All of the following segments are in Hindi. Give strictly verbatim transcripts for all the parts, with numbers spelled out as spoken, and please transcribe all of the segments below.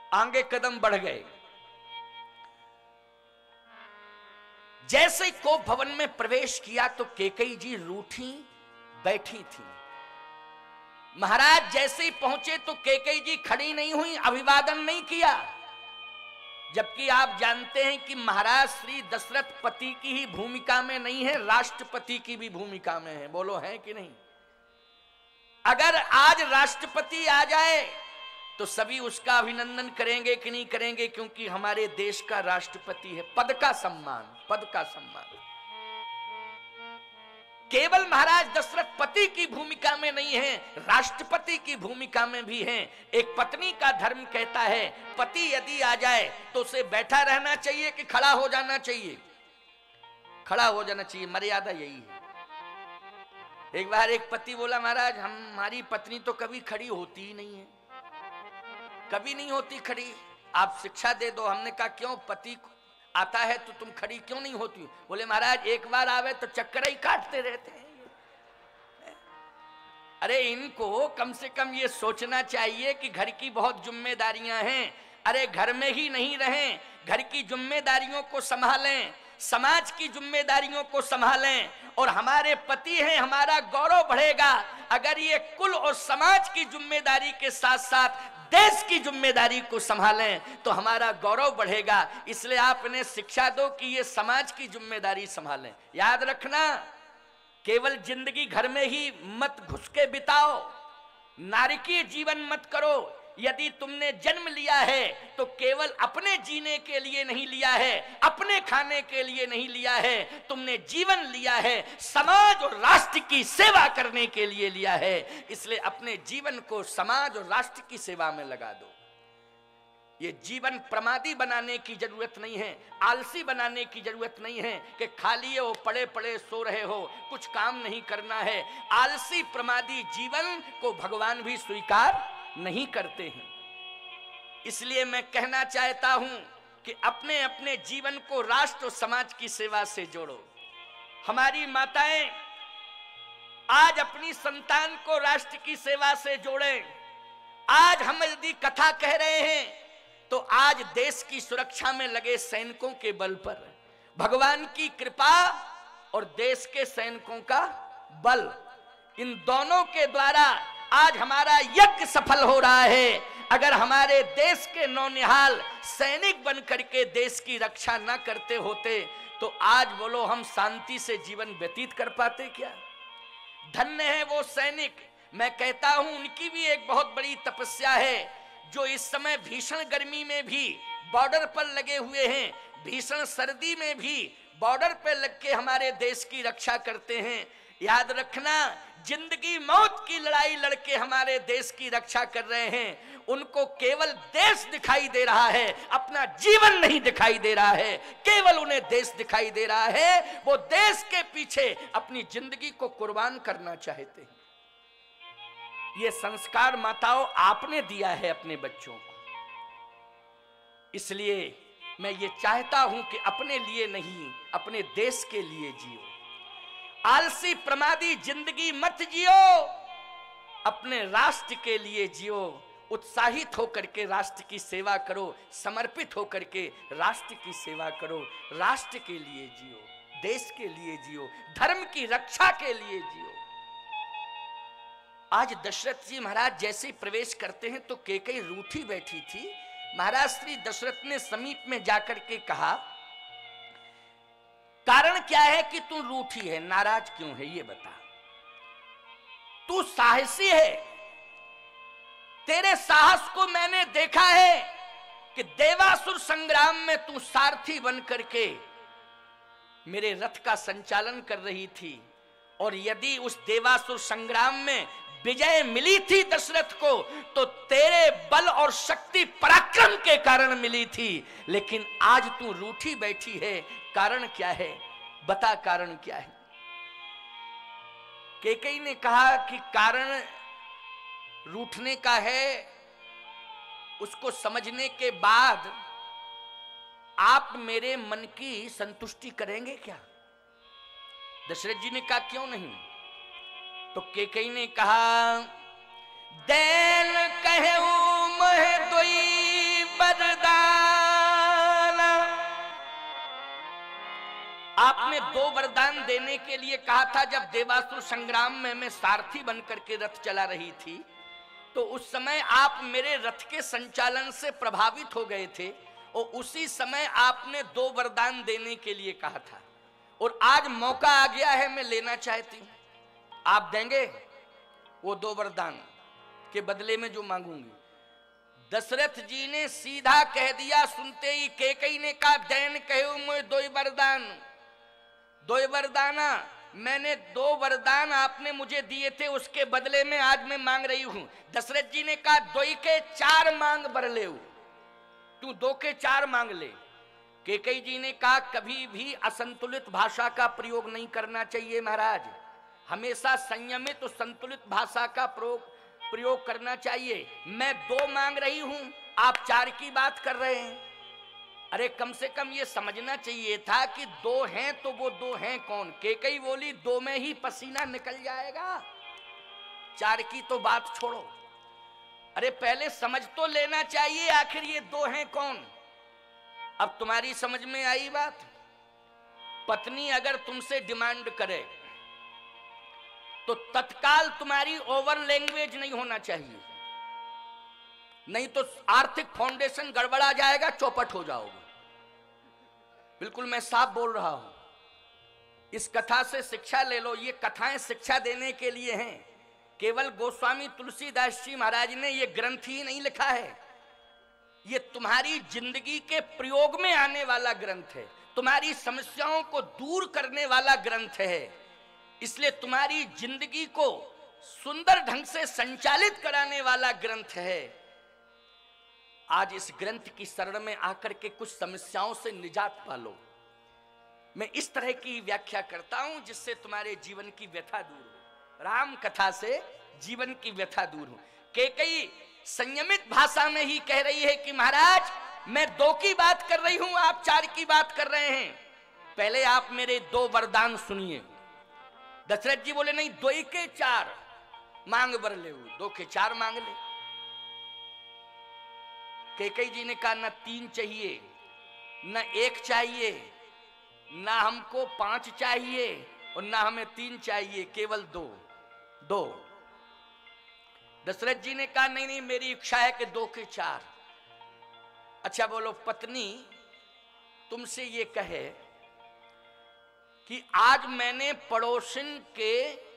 आगे कदम बढ़ गए। जैसे कोप भवन में प्रवेश किया तो कैकेयी जी रूठी बैठी थी। महाराज जैसे ही पहुंचे तो कैकेयी जी खड़ी नहीं हुई, अभिवादन नहीं किया। जबकि आप जानते हैं कि महाराज श्री दशरथ पति की ही भूमिका में नहीं है, राष्ट्रपति की भी भूमिका में है। बोलो है कि नहीं? अगर आज राष्ट्रपति आ जाए तो सभी उसका अभिनंदन करेंगे कि नहीं करेंगे? क्योंकि हमारे देश का राष्ट्रपति है। पद का सम्मान, पद का सम्मान। केवल महाराज दशरथ पति की भूमिका में नहीं है, राष्ट्रपति की भूमिका में भी हैं। एक पत्नी का धर्म कहता है पति यदि आ जाए तो उसे बैठा रहना चाहिए कि खड़ा हो जाना चाहिए? खड़ा हो जाना चाहिए। मर्यादा यही है। एक बार एक पति बोला महाराज हम हमारी पत्नी तो कभी खड़ी होती ही नहीं है, कभी नहीं होती खड़ी, आप शिक्षा दे दो। हमने कहा क्यों, पति आता है तो तुम खड़ी क्यों नहीं होती? बोले महाराज एक बार आवे तो चक्कर ही काटते रहते हैं। अरे इनको कम से कम ये सोचना चाहिए कि घर की बहुत जिम्मेदारियां हैं। अरे घर में ही नहीं रहें, घर की जिम्मेदारियों को संभालें, समाज की जिम्मेदारियों को संभालें, और हमारे पति हैं, हमारा गौरव बढ़ेगा। अगर ये कुल और समाज की जिम्मेदारी के साथ साथ देश की जिम्मेदारी को संभालें तो हमारा गौरव बढ़ेगा। इसलिए आप इन्हें शिक्षा दो कि ये समाज की जिम्मेदारी संभालें। याद रखना, केवल जिंदगी घर में ही मत घुस के बिताओ, नारकीय जीवन मत करो। यदि तुमने जन्म लिया है तो केवल अपने जीने के लिए नहीं लिया है, अपने खाने के लिए नहीं लिया है, तुमने जीवन लिया है समाज और राष्ट्र की सेवा करने के लिए लिया है। इसलिए अपने जीवन को समाज और राष्ट्र की सेवा में लगा दो। ये जीवन प्रमादी बनाने की जरूरत नहीं है, आलसी बनाने की जरूरत नहीं है कि खाली हो पड़े पड़े सो रहे हो, कुछ काम नहीं करना है। आलसी प्रमादी जीवन को भगवान भी स्वीकार नहीं करते हैं। इसलिए मैं कहना चाहता हूं कि अपने अपने जीवन को राष्ट्र और समाज की सेवा से जोड़ो। हमारी माताएं आज अपनी संतान को राष्ट्र की सेवा से जोड़ें। आज हम यदि कथा कह रहे हैं तो आज देश की सुरक्षा में लगे सैनिकों के बल पर भगवान की कृपा और देश के सैनिकों का बल, इन दोनों के द्वारा आज हमारा यज्ञ सफल हो रहा है। अगर हमारे देश के नौनिहाल सैनिक बन करके देश की रक्षा न करते होते तो आज बोलो हम शांति से जीवन व्यतीत कर पाते क्या? धन्य है वो सैनिक। मैं कहता हूं उनकी भी एक बहुत बड़ी तपस्या है, जो इस समय भीषण गर्मी में भी बॉर्डर पर लगे हुए हैं, भीषण सर्दी में भी बॉर्डर पर लग के हमारे देश की रक्षा करते हैं। याद रखना, जिंदगी मौत की लड़ाई लड़के हमारे देश की रक्षा कर रहे हैं। उनको केवल देश दिखाई दे रहा है, अपना जीवन नहीं दिखाई दे रहा है। केवल उन्हें देश दिखाई दे रहा है। वो देश के पीछे अपनी जिंदगी को कुर्बान करना चाहते हैं। ये संस्कार माताओं आपने दिया है अपने बच्चों को। इसलिए मैं ये चाहता हूं कि अपने लिए नहीं, अपने देश के लिए जियो। आलसी प्रमादी जिंदगी मत जियो, अपने राष्ट्र के लिए जियो। उत्साहित होकर के राष्ट्र की सेवा करो, समर्पित होकर के राष्ट्र की सेवा करो। राष्ट्र के लिए जियो, देश के लिए जियो, धर्म की रक्षा के लिए जियो। आज दशरथ जी महाराज जैसे प्रवेश करते हैं तो कैकेयी रूठी बैठी थी। महाराज श्री दशरथ ने समीप में जाकर के कहा, कारण क्या है कि तू रूठी है, नाराज क्यों है ये बता। तू साहसी है, तेरे साहस को मैंने देखा है कि देवासुर संग्राम में तू सारथी बन करके मेरे रथ का संचालन कर रही थी। और यदि उस देवासुर संग्राम में विजय मिली थी दशरथ को तो तेरे बल और शक्ति पराक्रम के कारण मिली थी। लेकिन आज तू रूठी बैठी है, कारण क्या है बता, कारण क्या है। कैकेयी ने कहा कि कारण रूठने का है, उसको समझने के बाद आप मेरे मन की संतुष्टि करेंगे क्या? दशरथ जी ने कहा क्यों नहीं। तो कैकेयी ने कहा, दैन कहूं मह दोई दो वरदान देने के लिए कहा था। जब देवासुर संग्राम में मैं सारथी बनकर के रथ चला रही थी, तो उस समय आप मेरे रथ के संचालन से प्रभावित हो गए थे और उसी समय आपने दो वरदान देने के लिए कहा था। और आज मौका आ गया है, मैं लेना चाहती हूं। आप देंगे वो दो वरदान के बदले में जो मांगूंगी? दशरथ जी ने सीधा कह दिया, सुनते ही कैकेयी ने कहा, दैन कहो मोय दो वरदान। दो वरदाना, मैंने दो वरदान आपने मुझे दिए थे, उसके बदले में आज मैं मांग रही हूं। दशरथ जी ने कहा, दो के चार मांग बर ले, तू दो के चार मांग ले। कैकेयी जी ने कहा, कभी भी असंतुलित भाषा का प्रयोग नहीं करना चाहिए महाराज, हमेशा संयमित और संतुलित भाषा का प्रयोग प्रयोग करना चाहिए। मैं दो मांग रही हूं, आप चार की बात कर रहे हैं। अरे कम से कम ये समझना चाहिए था कि दो हैं तो वो दो हैं कौन? कैकेयी बोली, दो में ही पसीना निकल जाएगा, चार की तो बात छोड़ो। अरे पहले समझ तो लेना चाहिए आखिर ये दो हैं कौन। अब तुम्हारी समझ में आई बात? पत्नी अगर तुमसे डिमांड करे तो तत्काल तुम्हारी ओवर लैंग्वेज नहीं होना चाहिए, नहीं तो आर्थिक फाउंडेशन गड़बड़ा जाएगा, चौपट हो जाओगे। बिल्कुल मैं साफ बोल रहा हूं। इस कथा से शिक्षा ले लो, ये कथाएं शिक्षा देने के लिए हैं। केवल गोस्वामी तुलसीदास जी महाराज ने ये ग्रंथ ही नहीं लिखा है, ये तुम्हारी जिंदगी के प्रयोग में आने वाला ग्रंथ है, तुम्हारी समस्याओं को दूर करने वाला ग्रंथ है। इसलिए तुम्हारी जिंदगी को सुंदर ढंग से संचालित कराने वाला ग्रंथ है। आज इस ग्रंथ की शरण में आकर के कुछ समस्याओं से निजात पालो। मैं इस तरह की व्याख्या करता हूं जिससे तुम्हारे जीवन की व्यथा दूर हो, राम कथा से जीवन की व्यथा दूर हो। कैकेयी संयमित भाषा में ही कह रही है कि महाराज मैं दो की बात कर रही हूं, आप चार की बात कर रहे हैं, पहले आप मेरे दो वरदान सुनिए। दशरथ जी बोले, नहीं, दो के चार मांग बर ले, दो के चार मांग ले। कैकेयी जी ने कहा, न तीन चाहिए, न एक चाहिए, न हमको पांच चाहिए और न हमें तीन चाहिए, केवल दो दो। दशरथ जी ने कहा, नहीं नहीं, मेरी इच्छा है कि दो के चार। अच्छा बोलो, पत्नी तुमसे ये कहे कि आज मैंने पड़ोसिन के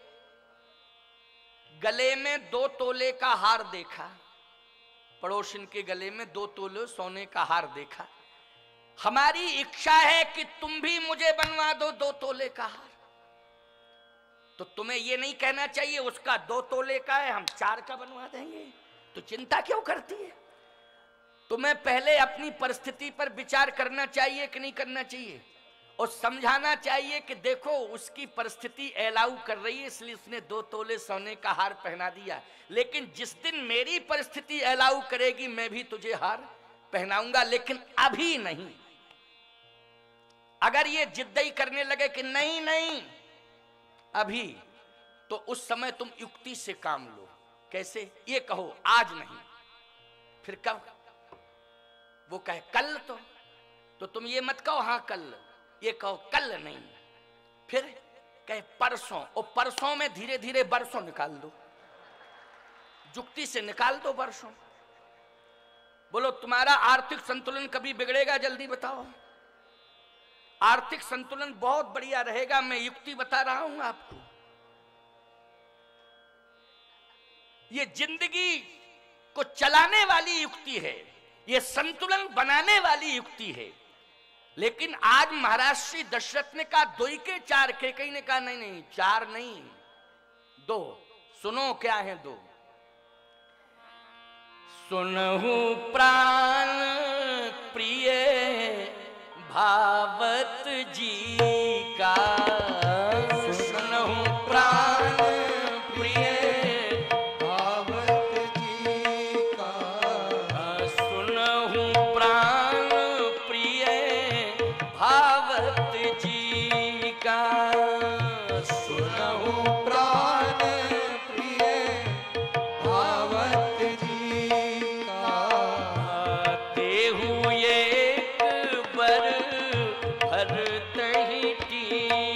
गले में दो तोले का हार देखा, पड़ोसिन के गले में दो तोले सोने का हार देखा, हमारी इच्छा है कि तुम भी मुझे बनवा दो दो तोले का हार। तो तुम्हें यह नहीं कहना चाहिए उसका दो तोले का है, हम चार का बनवा देंगे, तो चिंता क्यों करती है? तुम्हें पहले अपनी परिस्थिति पर विचार करना चाहिए कि नहीं करना चाहिए, और समझाना चाहिए कि देखो उसकी परिस्थिति अलाउ कर रही है इसलिए उसने दो तोले सोने का हार पहना दिया, लेकिन जिस दिन मेरी परिस्थिति अलाउ करेगी मैं भी तुझे हार पहनाऊंगा, लेकिन अभी नहीं। अगर ये जिद्दी करने लगे कि नहीं नहीं अभी, तो उस समय तुम युक्ति से काम लो। कैसे? ये कहो आज नहीं, फिर कब? वो कहे कल, तो तो तुम ये मत कहो हाँ कल, ये कहो कल नहीं, फिर कहे परसों, और परसों में धीरे धीरे बरसों निकाल दो, जुक्ति से निकाल दो बरसों। बोलो तुम्हारा आर्थिक संतुलन कभी बिगड़ेगा? जल्दी बताओ। आर्थिक संतुलन बहुत बढ़िया रहेगा, मैं युक्ति बता रहा हूं आपको। ये जिंदगी को चलाने वाली युक्ति है, ये संतुलन बनाने वाली युक्ति है। लेकिन आज महाराज श्री दशरथ ने कहा दो के चार, कैकेयी ने कहा नहीं नहीं चार नहीं दो। सुनो क्या है दो। सुनहु प्राण प्रिय भावत जी का, सुनहु प्राण प्रिय भावत जी का, सुनहु प्राण प्रिय भावत जी का, सुनहु प्राण प्रिय भावत जी का, देहु एक बर भरतहि टीका,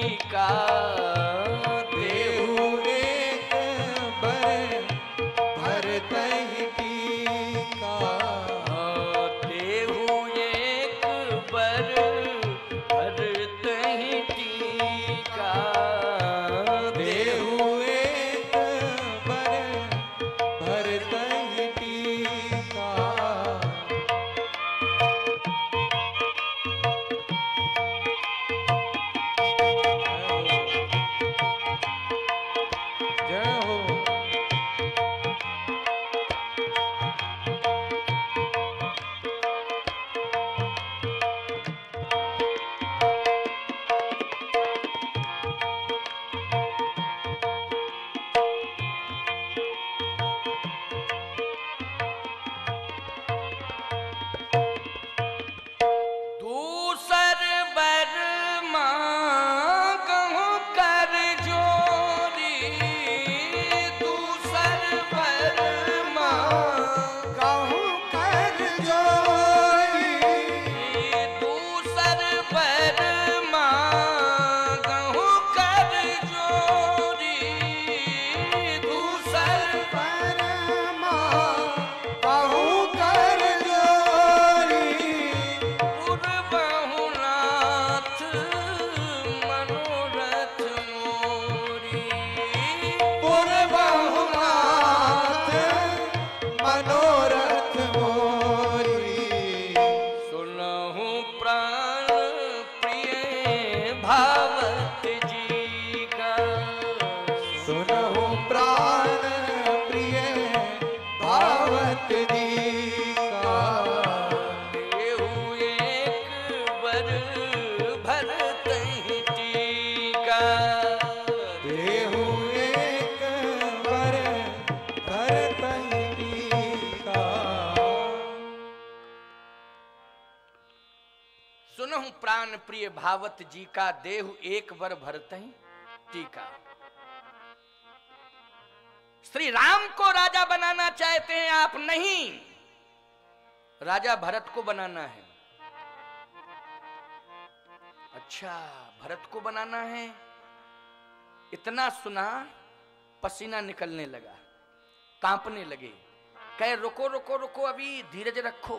प्राण प्रिय भावत जी का, देहु एक वर भरतहि टीका। श्री राम को राजा बनाना चाहते हैं आप, नहीं, राजा भरत को बनाना है। अच्छा, भरत को बनाना है। इतना सुना, पसीना निकलने लगा, कांपने लगे, कहे रुको रुको रुको, अभी धीरज रखो।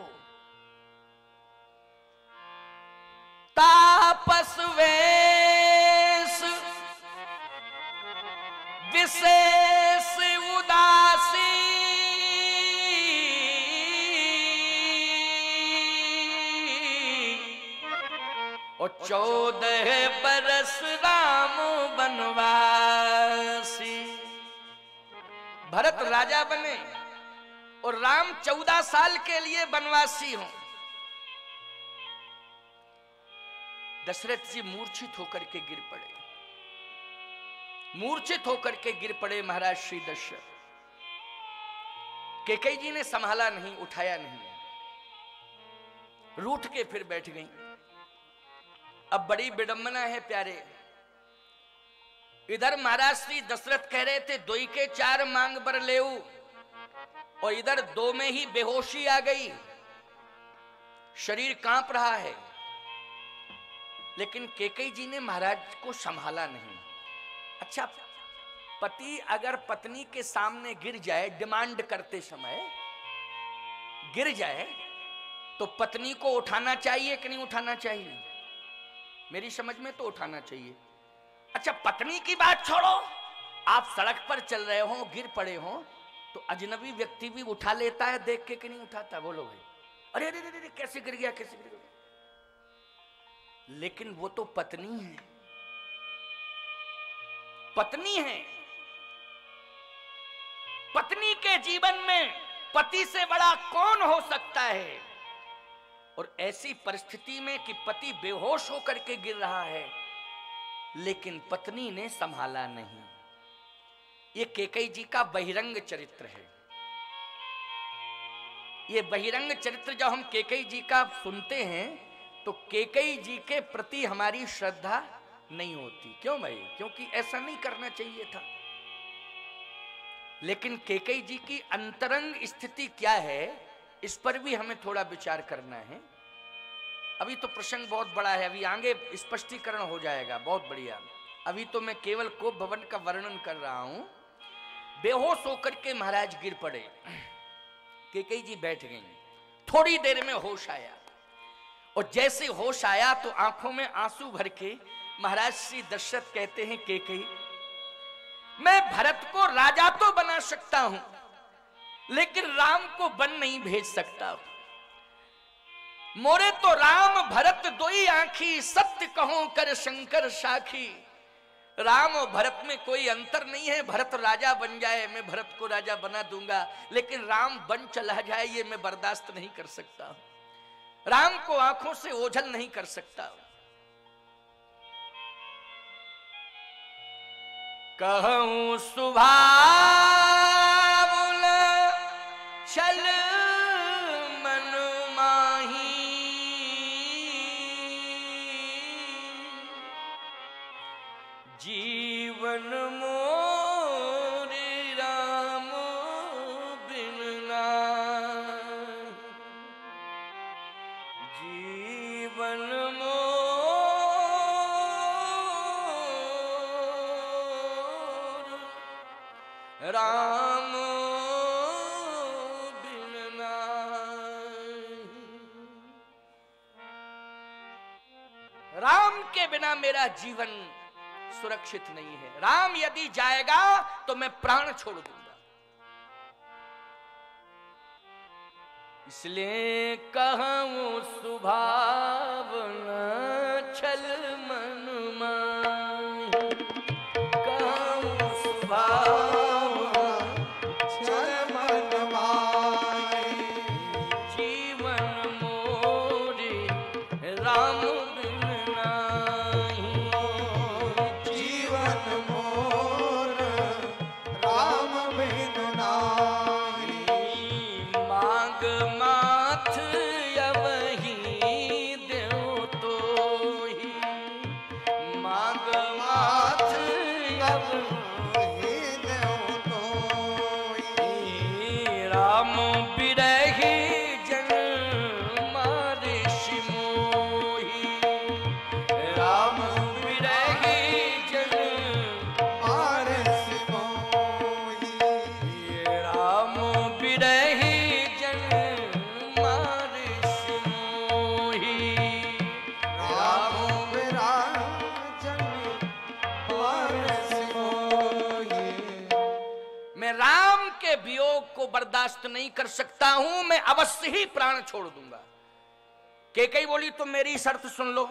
तापस वेश विशेष उदासी, और चौदह बरस राम बनवासी। भरत राजा बने और राम चौदह साल के लिए बनवासी हों। दशरथ जी मूर्छित होकर के गिर पड़े, मूर्छित होकर के गिर पड़े महाराज श्री दशरथ। कैकेयी जी ने संभाला नहीं, उठाया नहीं, रूठ के फिर बैठ गई। अब बड़ी विडंबना है प्यारे, इधर महाराज श्री दशरथ कह रहे थे दोई के चार मांग बर लेऊ, और इधर दो में ही बेहोशी आ गई, शरीर कांप रहा है। लेकिन कैकेयी जी ने महाराज को संभाला नहीं। अच्छा, पति अगर पत्नी के सामने गिर जाए, डिमांड करते समय गिर जाए, तो पत्नी को उठाना चाहिए कि नहीं उठाना चाहिए? मेरी समझ में तो उठाना चाहिए। अच्छा, पत्नी की बात छोड़ो, आप सड़क पर चल रहे हो, गिर पड़े हो, तो अजनबी व्यक्ति भी उठा लेता है देख के कि नहीं उठाता? बोलो भाई, अरे अरे अरे कैसे गिर गया, कैसे गिर गया। लेकिन वो तो पत्नी है, पत्नी है। पत्नी के जीवन में पति से बड़ा कौन हो सकता है? और ऐसी परिस्थिति में कि पति बेहोश होकर के गिर रहा है, लेकिन पत्नी ने संभाला नहीं। ये कैकेयी जी का बहिरंग चरित्र है। ये बहिरंग चरित्र जब हम कैकेयी जी का सुनते हैं तो कैकेयी जी के प्रति हमारी श्रद्धा नहीं होती। क्यों भाई? क्योंकि ऐसा नहीं करना चाहिए था। लेकिन कैकेयी जी की अंतरंग स्थिति क्या है, इस पर भी हमें थोड़ा विचार करना है। अभी तो प्रसंग बहुत बड़ा है, अभी आगे स्पष्टीकरण हो जाएगा, बहुत बढ़िया। अभी तो मैं केवल कोप भवन का वर्णन कर रहा हूं। बेहोश होकर के महाराज गिर पड़े, कैकेयी जी बैठ गई। थोड़ी देर में होश आया, और जैसे होश आया तो आंखों में आंसू भर के महाराज श्री दशरथ कहते हैं, कैकेयी, मैं भरत को राजा तो बना सकता हूं, लेकिन राम को वन नहीं भेज सकता। मोरे तो राम भरत दोई आंखी, सत्य कहूं कर शंकर साखी। राम और भरत में कोई अंतर नहीं है। भरत राजा बन जाए, मैं भरत को राजा बना दूंगा, लेकिन राम बन चला जाए ये मैं बर्दाश्त नहीं कर सकता। राम को आंखों से ओझल नहीं कर सकता। कहूं सुभावुन छल मन माही, जीवन मोरे राम बिन नाहि। जीवन मोर राम बिन नाहि। राम के बिना मेरा जीवन सुरक्षित नहीं है। राम यदि जाएगा तो मैं प्राण छोड़ दूंगा। इसलिए कहूं सुभावना छल मन माही, कहूं सुभावना छल मन माही। जीवन मोरे राम बिन नाहि। जीवन मोर राम बिन नाहि। मांग माथ अवही देव तो बर्दाश्त नहीं कर सकता हूं, मैं अवश्य ही प्राण छोड़ दूंगा। कैकेयी बोली तो मेरी शर्त सुन लो,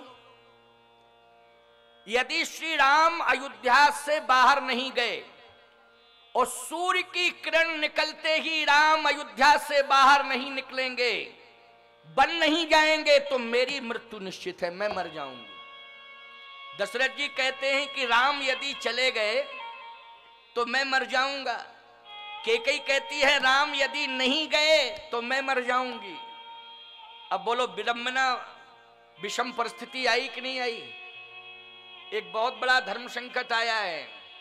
यदि श्री राम अयोध्या से बाहर नहीं गए और सूर्य की किरण निकलते ही राम अयोध्या से बाहर नहीं निकलेंगे, बन नहीं जाएंगे, तो मेरी मृत्यु निश्चित है, मैं मर जाऊंगी। दशरथ जी कहते हैं कि राम यदि चले गए तो मैं मर जाऊंगा। कैकेयी कहती है राम यदि नहीं गए तो मैं मर जाऊंगी। अब बोलो विडंबना, विषम परिस्थिति आई कि नहीं आई? एक बहुत बड़ा धर्म संकट आया है।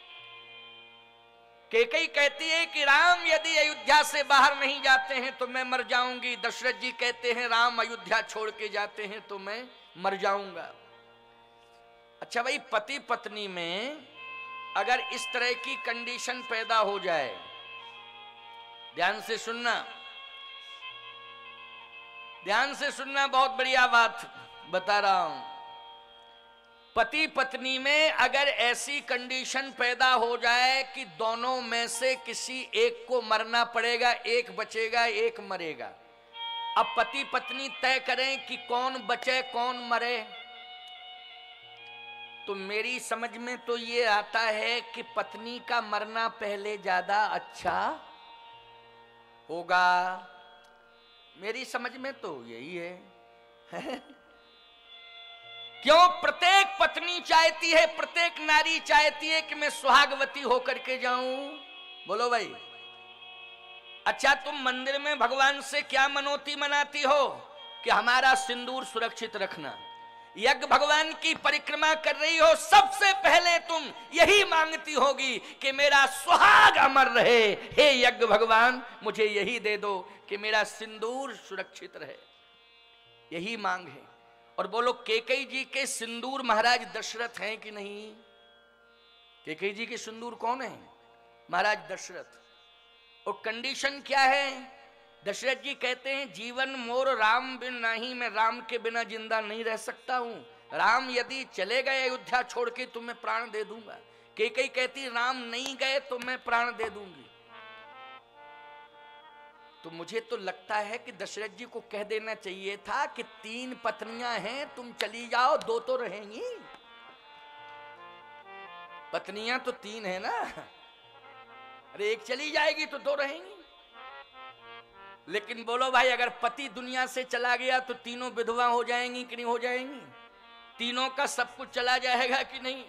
कैकेयी कहती है कि राम यदि अयोध्या से बाहर नहीं जाते हैं तो मैं मर जाऊंगी। दशरथ जी कहते हैं राम अयोध्या छोड़ के जाते हैं तो मैं मर जाऊंगा। अच्छा भाई, पति पत्नी में अगर इस तरह की कंडीशन पैदा हो जाए, ध्यान से सुनना, ध्यान से सुनना, बहुत बढ़िया बात बता रहा हूं। पति पत्नी में अगर ऐसी कंडीशन पैदा हो जाए कि दोनों में से किसी एक को मरना पड़ेगा, एक बचेगा एक मरेगा, अब पति पत्नी तय करें कि कौन बचे कौन मरे, तो मेरी समझ में तो ये आता है कि पत्नी का मरना पहले ज्यादा अच्छा होगा। मेरी समझ में तो यही है। क्यों? प्रत्येक पत्नी चाहती है, प्रत्येक नारी चाहती है कि मैं सुहागवती होकर के जाऊं। बोलो भाई। अच्छा, तुम मंदिर में भगवान से क्या मनौती मनाती हो? कि हमारा सिंदूर सुरक्षित रखना। यज्ञ भगवान की परिक्रमा कर रही हो, सबसे पहले तुम यही मांगती होगी कि मेरा सुहाग अमर रहे। हे यज्ञ भगवान, मुझे यही दे दो कि मेरा सिंदूर सुरक्षित रहे, यही मांग है। और बोलो, कैकेयी जी के सिंदूर महाराज दशरथ हैं कि नहीं? कैकेयी जी के सिंदूर कौन है? महाराज दशरथ। और कंडीशन क्या है? दशरथ जी कहते हैं जीवन मोर राम बिन नहीं, मैं राम के बिना जिंदा नहीं रह सकता हूं। राम यदि चले गए अयोध्या छोड़ के तो मैं प्राण दे दूंगा। कैकेयी कहती राम नहीं गए तो मैं प्राण दे दूंगी। तो मुझे तो लगता है कि दशरथ जी को कह देना चाहिए था कि तीन पत्नियां हैं, तुम चली जाओ, दो तो रहेंगी। पत्नियां तो तीन है ना, अरे एक चली जाएगी तो दो रहेंगी। लेकिन बोलो भाई, अगर पति दुनिया से चला गया तो तीनों विधवा हो जाएंगी कि नहीं हो जाएंगी? तीनों का सब कुछ चला जाएगा कि नहीं?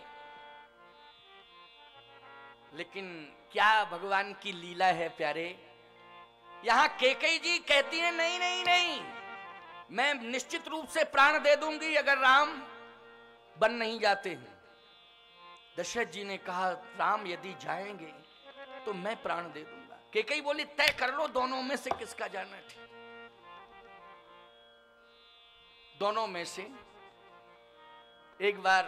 लेकिन क्या भगवान की लीला है प्यारे। यहां कैकेयी जी कहती है नहीं नहीं नहीं, मैं निश्चित रूप से प्राण दे दूंगी अगर राम बन नहीं जाते हैं। दशरथ जी ने कहा राम यदि जाएंगे तो मैं प्राण दे दूंगा। कैकेयी बोली तय कर लो दोनों में से किसका जाना ठीक। दोनों में से एक बार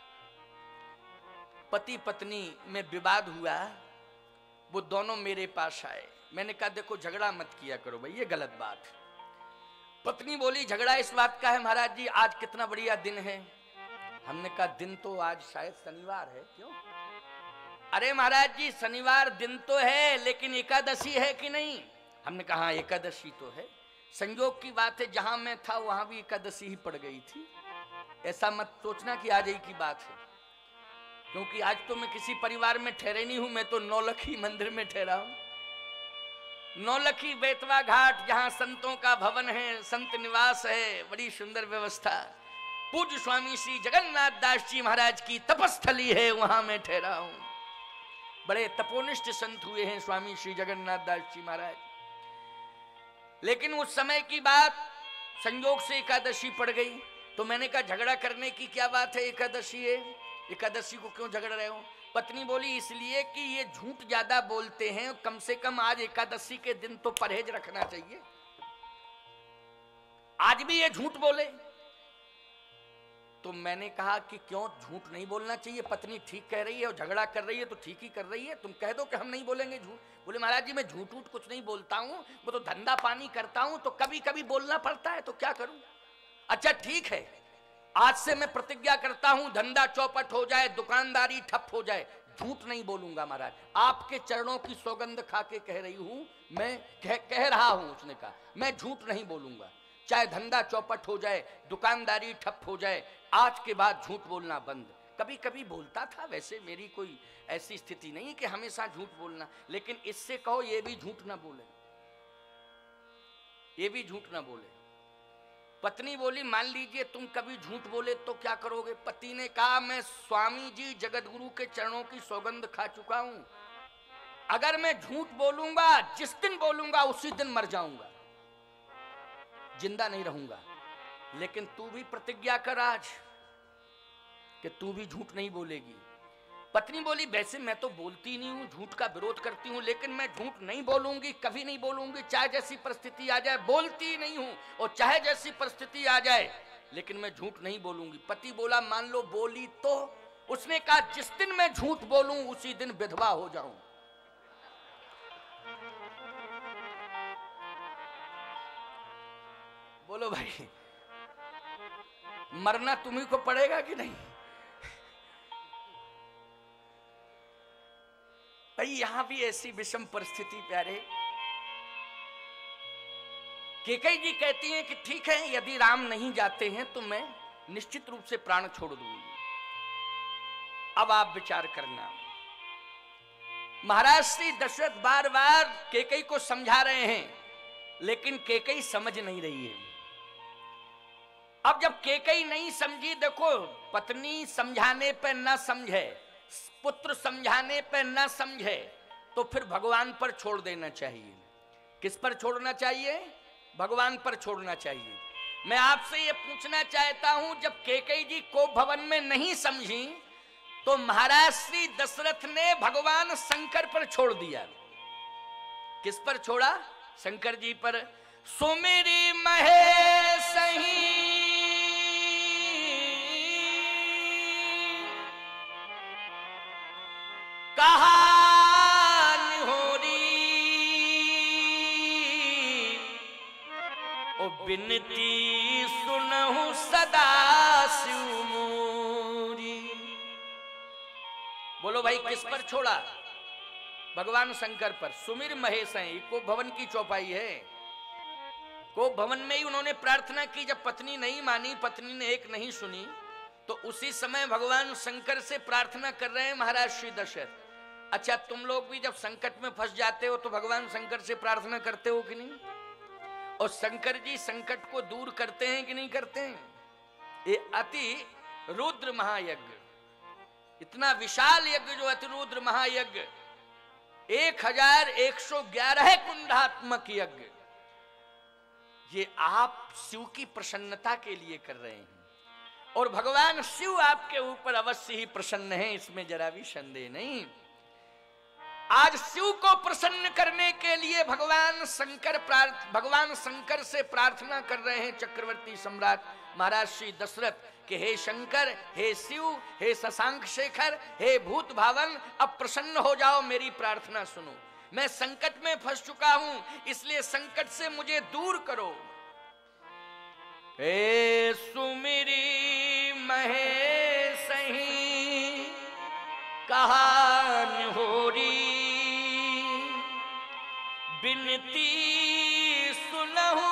पति पत्नी में विवाद हुआ, वो दोनों मेरे पास आए। मैंने कहा देखो झगड़ा मत किया करो भाई, ये गलत बात है। पत्नी बोली झगड़ा इस बात का है महाराज जी, आज कितना बढ़िया दिन है। हमने कहा दिन तो आज शायद शनिवार है। क्यों? अरे महाराज जी शनिवार दिन तो है, लेकिन एकादशी है कि नहीं? हमने कहा हाँ एकादशी तो है। संयोग की बात है, जहां मैं था वहां भी एकादशी ही पड़ गई थी। ऐसा मत सोचना कि आज ही की बात है, क्योंकि आज तो मैं किसी परिवार में ठहरे नहीं हूं, मैं तो नौलखी मंदिर में ठहरा हूं। नौलखी बेतवा घाट, जहां संतों का भवन है, संत निवास है, बड़ी सुंदर व्यवस्था। पूज्य स्वामी श्री जगन्नाथ दास जी महाराज की तपस्थली है, वहां मैं ठहरा हूं। बड़े तपोनिष्ठ संत हुए हैं स्वामी श्री जगन्नाथ दास जी महाराज। लेकिन उस समय की बात, संयोग से एकादशी पड़ गई, तो मैंने कहा झगड़ा करने की क्या बात है, एकादशी है, एकादशी को क्यों झगड़ रहे हो? पत्नी बोली इसलिए कि ये झूठ ज्यादा बोलते हैं, कम से कम आज एकादशी के दिन तो परहेज रखना चाहिए। आज भी ये झूठ बोले। तो मैंने कहा कि क्यों झूठ नहीं बोलना चाहिए, पत्नी ठीक कह रही है और झगड़ा कर रही है तो ठीक ही कर रही है, तुम कह दो कि हम नहीं बोलेंगे झूठ। बोले महाराज जी मैं झूठ झूठ कुछ नहीं बोलता हूं, वो तो धंधा पानी करता हूं, तो कभी कभी बोलना पड़ता है, तो क्या करूं। अच्छा ठीक है, आज से मैं प्रतिज्ञा करता हूं धंधा चौपट हो जाए, दुकानदारी ठप हो जाए, झूठ नहीं बोलूंगा महाराज, आपके चरणों की सौगंध खा के कह रही हूं, मैं कह, कह रहा हूं। उसने कहा मैं झूठ नहीं बोलूंगा, चाहे धंधा चौपट हो जाए, दुकानदारी ठप हो जाए, आज के बाद झूठ बोलना बंद। कभी कभी बोलता था, वैसे मेरी कोई ऐसी स्थिति नहीं कि हमेशा झूठ बोलना, लेकिन इससे कहो ये भी झूठ ना बोले, ये भी झूठ ना बोले। पत्नी बोली मान लीजिए तुम कभी झूठ बोले तो क्या करोगे? पति ने कहा मैं स्वामी जी जगत गुरु के चरणों की सौगंध खा चुका हूं, अगर मैं झूठ बोलूंगा, जिस दिन बोलूंगा उसी दिन मर जाऊंगा, जिंदा नहीं रहूंगा। लेकिन तू भी प्रतिज्ञा कर आज कि तू भी झूठ नहीं बोलेगी। पत्नी बोली वैसे मैं तो बोलती नहीं हूं, झूठ का विरोध करती हूं, लेकिन मैं झूठ नहीं बोलूंगी, कभी नहीं बोलूंगी, चाहे जैसी परिस्थिति आ जाए। बोलती नहीं हूं और चाहे जैसी परिस्थिति आ जाए, लेकिन मैं झूठ नहीं बोलूंगी। पति बोला मान लो बोली तो? उसने कहा जिस दिन मैं झूठ बोलूं उसी दिन विधवा हो जाऊं। बोलो भाई, मरना तुम्ही को पड़ेगा कि नहीं? भाई यहां भी ऐसी विषम परिस्थिति प्यारे। केकई जी कहती हैं कि ठीक है, यदि राम नहीं जाते हैं तो मैं निश्चित रूप से प्राण छोड़ दूंगी। अब आप विचार करना, महाराज श्री दशरथ बार बार केकई को समझा रहे हैं, लेकिन केकई समझ नहीं रही है। अब जब केकई नहीं समझी, देखो पत्नी समझाने पर ना समझे, पुत्र समझाने पर ना समझे, तो फिर भगवान पर छोड़ देना चाहिए। किस पर छोड़ना चाहिए? भगवान पर छोड़ना चाहिए। मैं आपसे ये पूछना चाहता हूं, जब केकई जी को भवन में नहीं समझी तो महाराज श्री दशरथ ने भगवान शंकर पर छोड़ दिया। किस पर छोड़ा? शंकर जी पर। सुमिरी महेशही कहानी होरी, ओ बिनती सुनहु सदा शिव मोरी। बोलो भाई किस पर छोड़ा? भगवान शंकर पर। सुमिर महेश है, को भवन की चौपाई है। को भवन में ही उन्होंने प्रार्थना की। जब पत्नी नहीं मानी, पत्नी ने एक नहीं सुनी, तो उसी समय भगवान शंकर से प्रार्थना कर रहे हैं महाराज श्री दशरथ। अच्छा, तुम लोग भी जब संकट में फंस जाते हो तो भगवान शंकर से प्रार्थना करते हो कि नहीं? और शंकर जी संकट को दूर करते हैं कि नहीं करते हैं? ये अति रुद्र महायज्ञ, इतना विशाल यज्ञ जो अति रुद्र महायज्ञ, एक हजार एक सौ ग्यारह कुंडात्मक यज्ञ, ये आप शिव की प्रसन्नता के लिए कर रहे हैं। और भगवान शिव आपके ऊपर अवश्य ही प्रसन्न है, इसमें जरा भी संदेह नहीं। आज शिव को प्रसन्न करने के लिए भगवान शंकर भगवान शंकर से प्रार्थना कर रहे हैं चक्रवर्ती सम्राट महाराज श्री दशरथ कि हे शंकर, हे शिव, हे शशांक शेखर, हे भूत भावन, अब प्रसन्न हो जाओ, मेरी प्रार्थना सुनो। मैं संकट में फंस चुका हूं, इसलिए संकट से मुझे दूर करो। हे सुमिरी महेशही कहानी होरी, बिनती सुनहु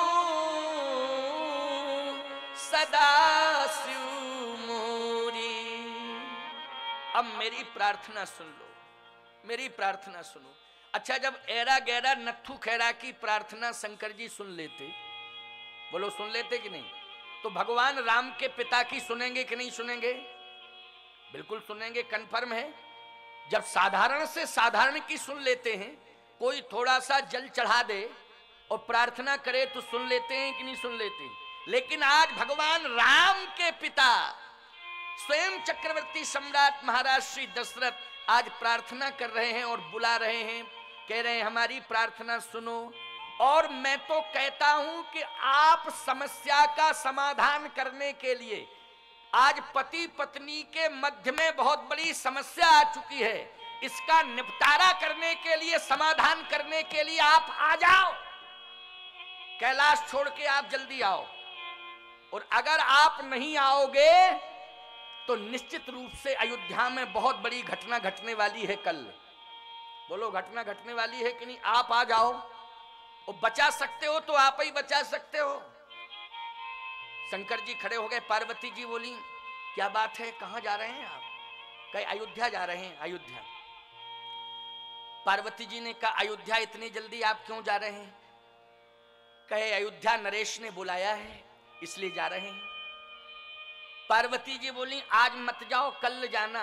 सदा शिव मोरी। अब मेरी प्रार्थना सुन लो, मेरी प्रार्थना सुनो। अच्छा, जब एरा गैरा नत्थु खैरा की प्रार्थना शंकर जी सुन लेते, बोलो सुन लेते कि नहीं, तो भगवान राम के पिता की सुनेंगे कि नहीं सुनेंगे? बिल्कुल सुनेंगे, कन्फर्म है। जब साधारण से साधारण की सुन लेते हैं, कोई थोड़ा सा जल चढ़ा दे और प्रार्थना करे तो सुन लेते हैं कि नहीं सुन लेते? लेकिन आज भगवान राम के पिता स्वयं चक्रवर्ती सम्राट महाराज श्री दशरथ आज प्रार्थना कर रहे हैं और बुला रहे हैं, कह रहे हैं हमारी प्रार्थना सुनो। और मैं तो कहता हूं कि आप समस्या का समाधान करने के लिए, आज पति पत्नी के मध्य में बहुत बड़ी समस्या आ चुकी है, इसका निपटारा करने के लिए, समाधान करने के लिए आप आ जाओ, कैलाश छोड़ के आप जल्दी आओ। और अगर आप नहीं आओगे तो निश्चित रूप से अयोध्या में बहुत बड़ी घटना घटने वाली है कल। बोलो घटना घटने वाली है कि नहीं? आप आ जाओ और बचा सकते हो तो आप ही बचा सकते हो। शंकर जी खड़े हो गए, पार्वती जी बोली क्या बात है, कहां जा रहे हैं आप? कहे अयोध्या जा रहे हैं। अयोध्या? पार्वती जी ने कहा अयोध्या इतनी जल्दी आप क्यों जा रहे हैं? कहे अयोध्या नरेश ने बुलाया है इसलिए जा रहे हैं। पार्वती जी बोली आज मत जाओ, कल जाना।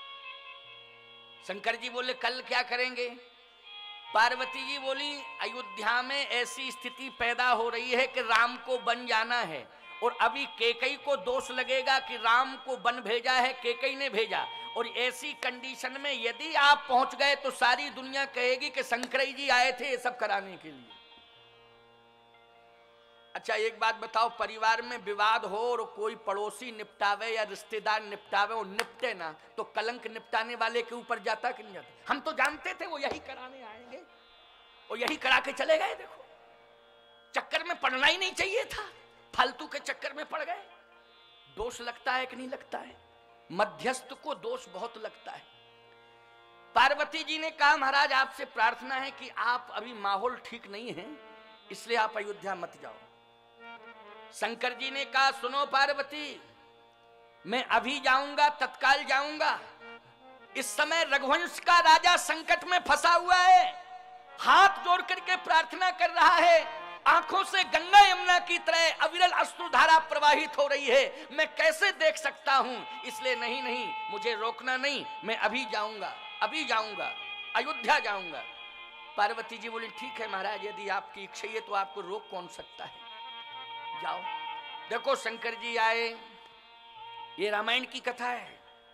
शंकर जी बोले कल क्या करेंगे? पार्वती जी बोली अयोध्या में ऐसी स्थिति पैदा हो रही है कि राम को बन जाना है, और अभी केकई को दोष लगेगा कि राम को बन भेजा है, केकई ने भेजा। और ऐसी कंडीशन में यदि आप पहुंच गए तो सारी दुनिया कहेगी कि शंकरई जी आए थे ये सब कराने के लिए। अच्छा एक बात बताओ, परिवार में विवाद हो और कोई पड़ोसी निपटावे या रिश्तेदार निपटावे और निपटे ना, तो कलंक निपटाने वाले के ऊपर जाता कि नहीं जाता? हम तो जानते थे वो यही कराने आएंगे और यही करा के चले गए। देखो चक्कर में पड़ना ही नहीं चाहिए था, फालतू के चक्कर में पड़ गए। दोष लगता है कि नहीं लगता है? मध्यस्थ को दोष बहुत लगता है। पार्वती जी ने कहा महाराज आपसे प्रार्थना है कि आप अभी माहौल ठीक नहीं है, इसलिए आप अयोध्या मत जाओ। शंकर जी ने कहा सुनो पार्वती, मैं अभी जाऊंगा, तत्काल जाऊंगा। इस समय रघुवंश का राजा संकट में फंसा हुआ है, हाथ जोड़ करके प्रार्थना कर रहा है, आंखों से गंगा यमुना की तरह अविरल अश्रुधारा प्रवाहित हो रही है, मैं कैसे देख सकता हूं? इसलिए नहीं नहीं मुझे रोकना नहीं, मैं अभी जाऊंगा, अभी जाऊंगा, अयोध्या जाऊंगा। पार्वती जी बोली ठीक है महाराज, यदि आपकी इच्छा है तो आपको रोक कौन सकता है, जाओ। देखो शंकर जी आए, ये रामायण की कथा है।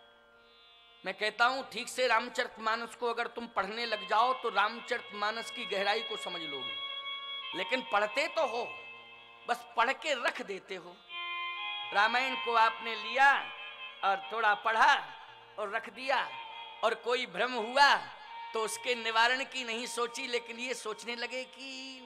मैं कहता हूं ठीक से रामचरितमानस को अगर तुम पढ़ने लग जाओ तो रामचरितमानस की गहराई को समझ लोगे, लेकिन पढ़ते तो हो, बस पढ़ के रख देते हो। रामायण को आपने लिया और थोड़ा पढ़ा और रख दिया, और कोई भ्रम हुआ तो उसके निवारण की नहीं सोची, लेकिन ये सोचने लगे कि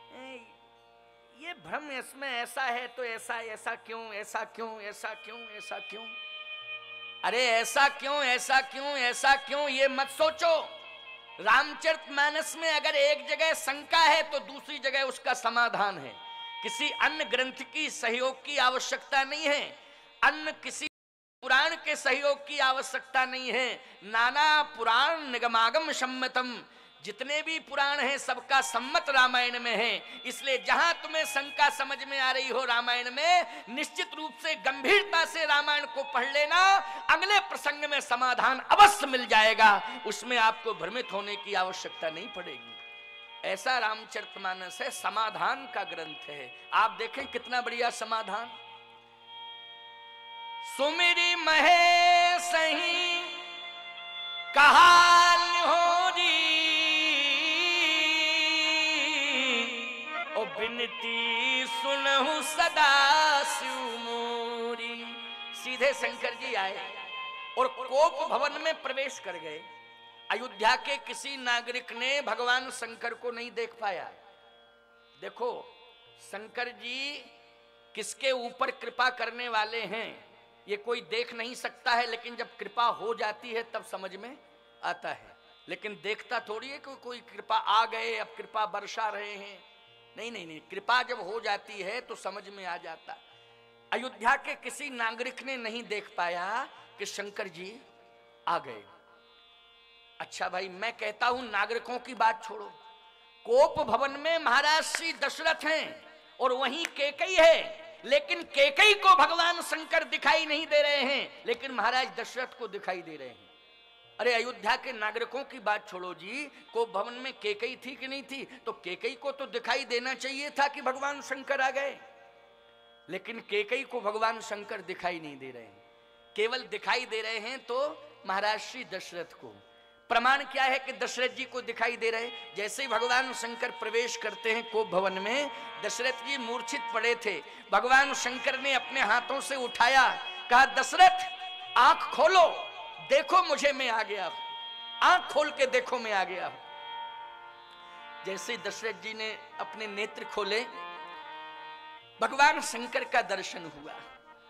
ये भ्रम इसमें ऐसा है तो ऐसा ऐसा क्यों, ऐसा क्यों, ऐसा क्यों, ऐसा क्यों? अरे ऐसा क्यों, ऐसा क्यों, ऐसा क्यों ये मत सोचो। रामचरितमानस में अगर एक जगह शंका है तो दूसरी जगह उसका समाधान है। किसी अन्य ग्रंथ की सहयोग की आवश्यकता नहीं है, अन्य किसी पुराण के सहयोग की आवश्यकता नहीं है। नाना पुराण निगमागम सम्मतम, जितने भी पुराण हैं सबका सम्मत रामायण में है। इसलिए जहां तुम्हें शंका समझ में आ रही हो रामायण में, निश्चित रूप से गंभीरता से रामायण को पढ़ लेना, अगले प्रसंग में समाधान अवश्य मिल जाएगा, उसमें आपको भ्रमित होने की आवश्यकता नहीं पड़ेगी। ऐसा रामचरितमानस है, समाधान का ग्रंथ है। आप देखें कितना बढ़िया समाधान। सुमिरी महेश ही कहाल हो री, ओ बिनती सुनहु सदा शिव मोरी। सीधे शंकर जी आए और कोप भवन में प्रवेश कर गए। अयोध्या के किसी नागरिक ने भगवान शंकर को नहीं देख पाया। देखो शंकर जी किसके ऊपर कृपा करने वाले हैं ये कोई देख नहीं सकता है, लेकिन जब कृपा हो जाती है तब समझ में आता है। लेकिन देखता थोड़ी है कि कोई कृपा आ गए अब कृपा बरसा रहे हैं, नहीं नहीं नहीं, कृपा जब हो जाती है तो समझ में आ जाता। अयोध्या के किसी नागरिक ने नहीं देख पाया कि शंकर जी आ गए। अच्छा भाई मैं कहता हूं नागरिकों की बात छोड़ो, कोप भवन में महाराज श्री दशरथ हैं और वहीं केकई है, लेकिन केकई को भगवान शंकर दिखाई नहीं दे रहे हैं, लेकिन महाराज दशरथ को दिखाई दे रहे हैं। अरे अयोध्या के नागरिकों की बात छोड़ो जी, कोप भवन में केकई थी कि नहीं थी? तो केकई को तो दिखाई देना चाहिए था कि भगवान शंकर आ गए, लेकिन केकई को भगवान शंकर दिखाई नहीं दे रहे हैं, केवल दिखाई दे रहे हैं तो महाराज श्री दशरथ को। प्रमाण क्या है कि दशरथ जी को दिखाई दे रहे? जैसे ही भगवान शंकर प्रवेश करते हैं कोप भवन में, दशरथ जी मूर्छित पड़े थे, भगवान शंकर ने अपने हाथों से उठाया, कहा दशरथ आंख खोलो, देखो मुझे मैं आ गया हूं, आंख खोल के देखो मैं आ गया हूं। जैसे दशरथ जी ने अपने नेत्र खोले, भगवान शंकर का दर्शन हुआ।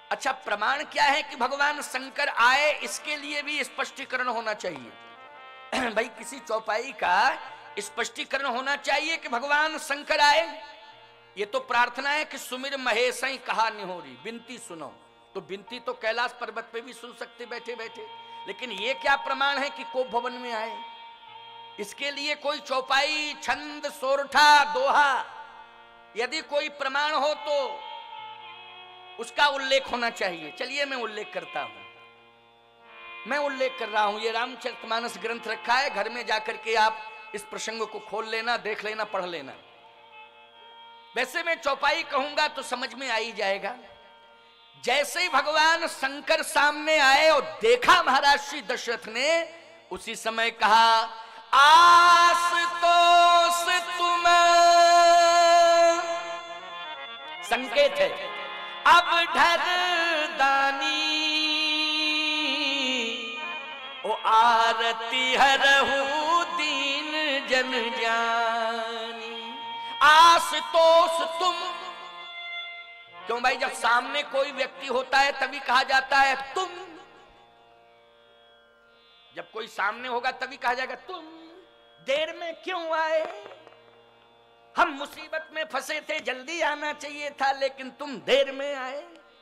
अच्छा, प्रमाण क्या है कि भगवान शंकर आए? इसके लिए भी स्पष्टीकरण होना चाहिए। भाई किसी चौपाई का स्पष्टीकरण होना चाहिए कि भगवान शंकर आए। ये तो प्रार्थना है कि सुमिर महेश कहा निहोरी, बिनती सुनो। तो बिनती तो कैलाश पर्वत पे भी सुन सकते बैठे बैठे, लेकिन ये क्या प्रमाण है कि कोप भवन में आए? इसके लिए कोई चौपाई, छंद, सोरठा, दोहा, यदि कोई प्रमाण हो तो उसका उल्लेख होना चाहिए। चलिए मैं उल्लेख करता हूं, मैं उल्लेख कर रहा हूं। ये रामचरितमानस ग्रंथ रखा है, घर में जाकर के आप इस प्रसंग को खोल लेना, देख लेना, पढ़ लेना। वैसे मैं चौपाई कहूंगा तो समझ में आ ही जाएगा। जैसे ही भगवान शंकर सामने आए और देखा महाराज श्री दशरथ ने, उसी समय कहा, आसुतोष तुम, संकेत है अब ढर दानी, ओ आरती हरहु दीन जन जानी। आसुतोष तुम, क्यों भाई? जब सामने कोई व्यक्ति होता है तभी कहा जाता है तुम। जब कोई सामने होगा तभी कहा जाएगा तुम। देर में क्यों आए? हम मुसीबत में फंसे थे, जल्दी आना चाहिए था, लेकिन तुम देर में आए।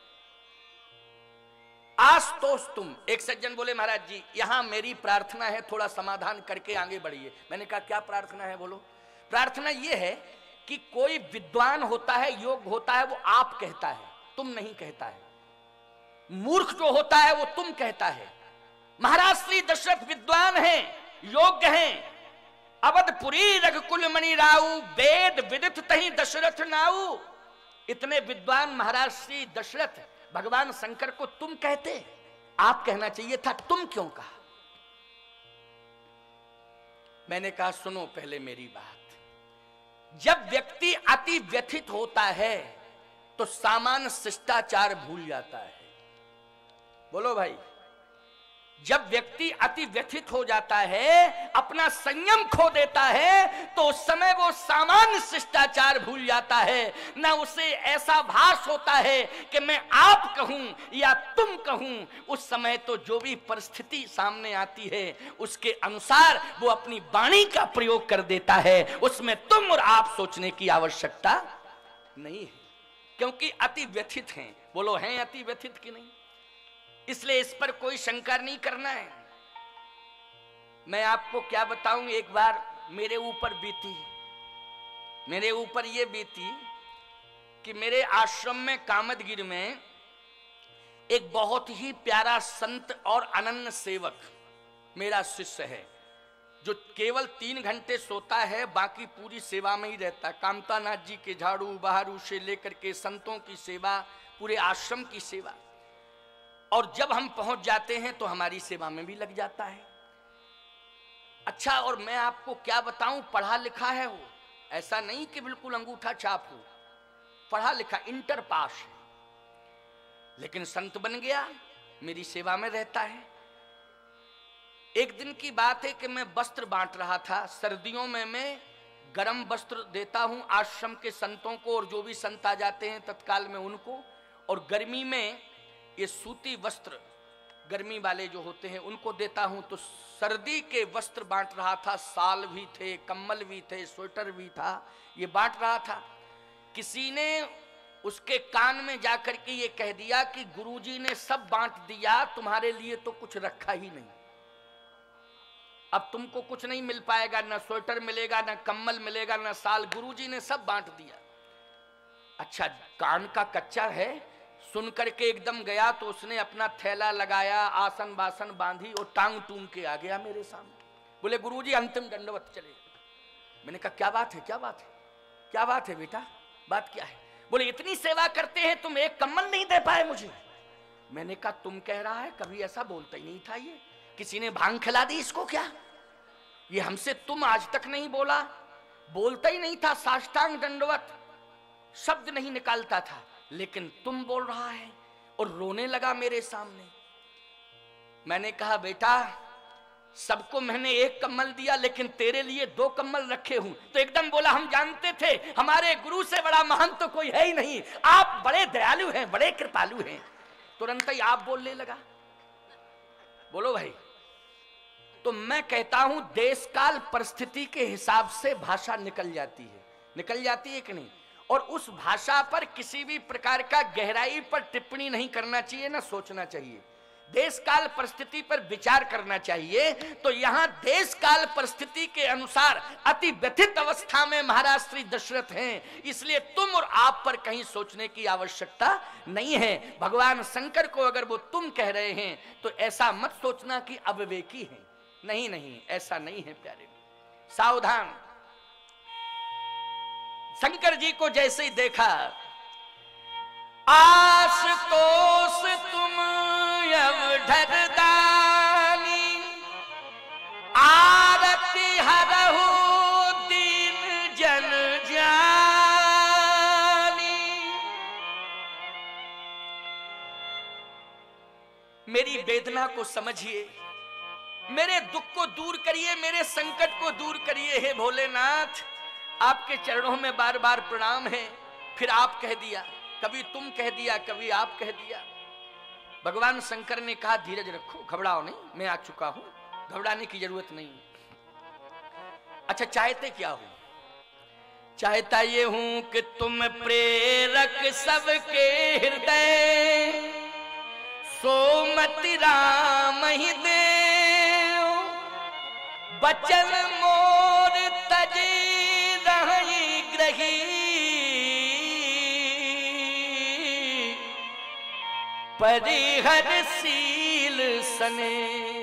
आशुतोष तुम। एक सज्जन बोले, महाराज जी यहां मेरी प्रार्थना है, थोड़ा समाधान करके आगे बढ़िए। मैंने कहा क्या प्रार्थना है? बोलो। प्रार्थना यह है कि कोई विद्वान होता है, योग्य होता है, वो आप कहता है, तुम नहीं कहता है। मूर्ख जो होता है वो तुम कहता है। महाराज श्री दशरथ विद्वान हैं, योग्य हैं। अवधपुरी रघुकुल मणि राऊ, वेद विदित तहि दशरथ नाऊ। इतने विद्वान महाराज श्री दशरथ भगवान शंकर को तुम कहते, आप कहना चाहिए था, तुम क्यों कहा? मैंने कहा सुनो पहले मेरी बात। जब व्यक्ति अति व्यथित होता है तो सामान्य शिष्टाचार भूल जाता है। बोलो भाई। जब व्यक्ति अति व्यथित हो जाता है, अपना संयम खो देता है, तो उस समय वो सामान्य शिष्टाचार भूल जाता है। ना उसे ऐसा भास होता है कि मैं आप कहूं या तुम कहूं। उस समय तो जो भी परिस्थिति सामने आती है उसके अनुसार वो अपनी वाणी का प्रयोग कर देता है। उसमें तुम और आप सोचने की आवश्यकता नहीं है, क्योंकि अति व्यथित हैं। बोलो, हैं अति व्यथित कि नहीं? इसलिए इस पर कोई शंका नहीं करना है। मैं आपको क्या बताऊं, एक बार मेरे ऊपर बीती, मेरे ऊपर ये बीती कि मेरे आश्रम में कामदगिरी में एक बहुत ही प्यारा संत और अनन्य सेवक मेरा शिष्य है, जो केवल तीन घंटे सोता है, बाकी पूरी सेवा में ही रहता है। कामता नाथ जी के झाड़ू बहारू से लेकर के संतों की सेवा, पूरे आश्रम की सेवा। और जब हम पहुंच जाते हैं तो हमारी सेवा में भी लग जाता है। अच्छा, और मैं आपको क्या बताऊं, पढ़ा लिखा है वो, ऐसा नहीं कि बिल्कुल अंगूठा छाप हो। पढ़ा लिखा, इंटर पास है, लेकिन संत बन गया, मेरी सेवा में रहता है। एक दिन की बात है कि मैं वस्त्र बांट रहा था। सर्दियों में मैं गरम वस्त्र देता हूं आश्रम के संतों को, और जो भी संत आ जाते हैं तत्काल में उनको। और गर्मी में ये सूती वस्त्र गर्मी वाले जो होते हैं उनको देता हूं। तो सर्दी के वस्त्र बांट रहा था, साल भी थे, कम्बल भी थे, स्वेटर भी था, ये बांट रहा था। किसी ने उसके कान में जाकर के ये कह दिया कि गुरुजी ने सब बांट दिया, तुम्हारे लिए तो कुछ रखा ही नहीं, अब तुमको कुछ नहीं मिल पाएगा, ना स्वेटर मिलेगा, ना कम्बल मिलेगा, ना साल, गुरुजी ने सब बांट दिया। अच्छा, कान का कच्चा है, सुन करके एकदम गया तो उसने अपना थैला लगाया, आसन बासन बांधी और टांग टूंग के आ गया मेरे सामने। बोले गुरुजी अंतिम दंडवत चले। मैंने कहा क्या बात है, क्या बात है, क्या बात है बेटा, बात क्या है? बोले इतनी सेवा करते हैं तुम एक कम्बल नहीं दे पाए मुझे। मैंने कहा तुम कह रहा है, कभी ऐसा बोलता ही नहीं था ये, किसी ने भांग खिला दी इसको क्या? ये हमसे तुम आज तक नहीं बोला, बोलता ही नहीं था, साष्टांग दंडवत शब्द नहीं निकालता था, लेकिन तुम बोल रहा है। और रोने लगा मेरे सामने। मैंने कहा बेटा, सबको मैंने एक कम्बल दिया, लेकिन तेरे लिए दो कम्बल रखे हूं। तो एकदम बोला हम जानते थे, हमारे गुरु से बड़ा महान तो कोई है ही नहीं, आप बड़े दयालु हैं, बड़े कृपालु हैं। तुरंत ही आप बोलने लगा। बोलो भाई। तो मैं कहता हूं देश काल परिस्थिति के हिसाब से भाषा निकल जाती है, निकल जाती है कि नहीं। और उस भाषा पर किसी भी प्रकार का गहराई पर टिप्पणी नहीं करना चाहिए, ना सोचना चाहिए। देश काल परिस्थिति पर विचार करना चाहिए। तो यहां देश काल परिस्थिति के अनुसार अति व्यथित अवस्था में महाराज श्री दशरथ हैं, इसलिए तुम और आप पर कहीं सोचने की आवश्यकता नहीं है। भगवान शंकर को अगर वो तुम कह रहे हैं तो ऐसा मत सोचना कि अविवेकी हैं। नहीं नहीं, ऐसा नहीं है प्यारे, सावधान। शंकर जी को जैसे ही देखा, आशुतोष तुम अवधर दानी, आरती हरहु दीन जन जानी। मेरी वेदना को समझिए, मेरे दुख को दूर करिए, मेरे संकट को दूर करिए। हे भोलेनाथ, आपके चरणों में बार बार प्रणाम है। फिर आप कह दिया, कभी तुम कह दिया, कभी आप कह दिया। भगवान शंकर ने कहा धीरज रखो, घबराओ नहीं, मैं आ चुका हूं, घबराने की जरूरत नहीं। अच्छा चाहते क्या हो? चाहता ये हूं कि तुम प्रेरक सबके हृदय, सोमति राम ही दे बचन मोर तजी रही ग्रही, परिहरशील सने।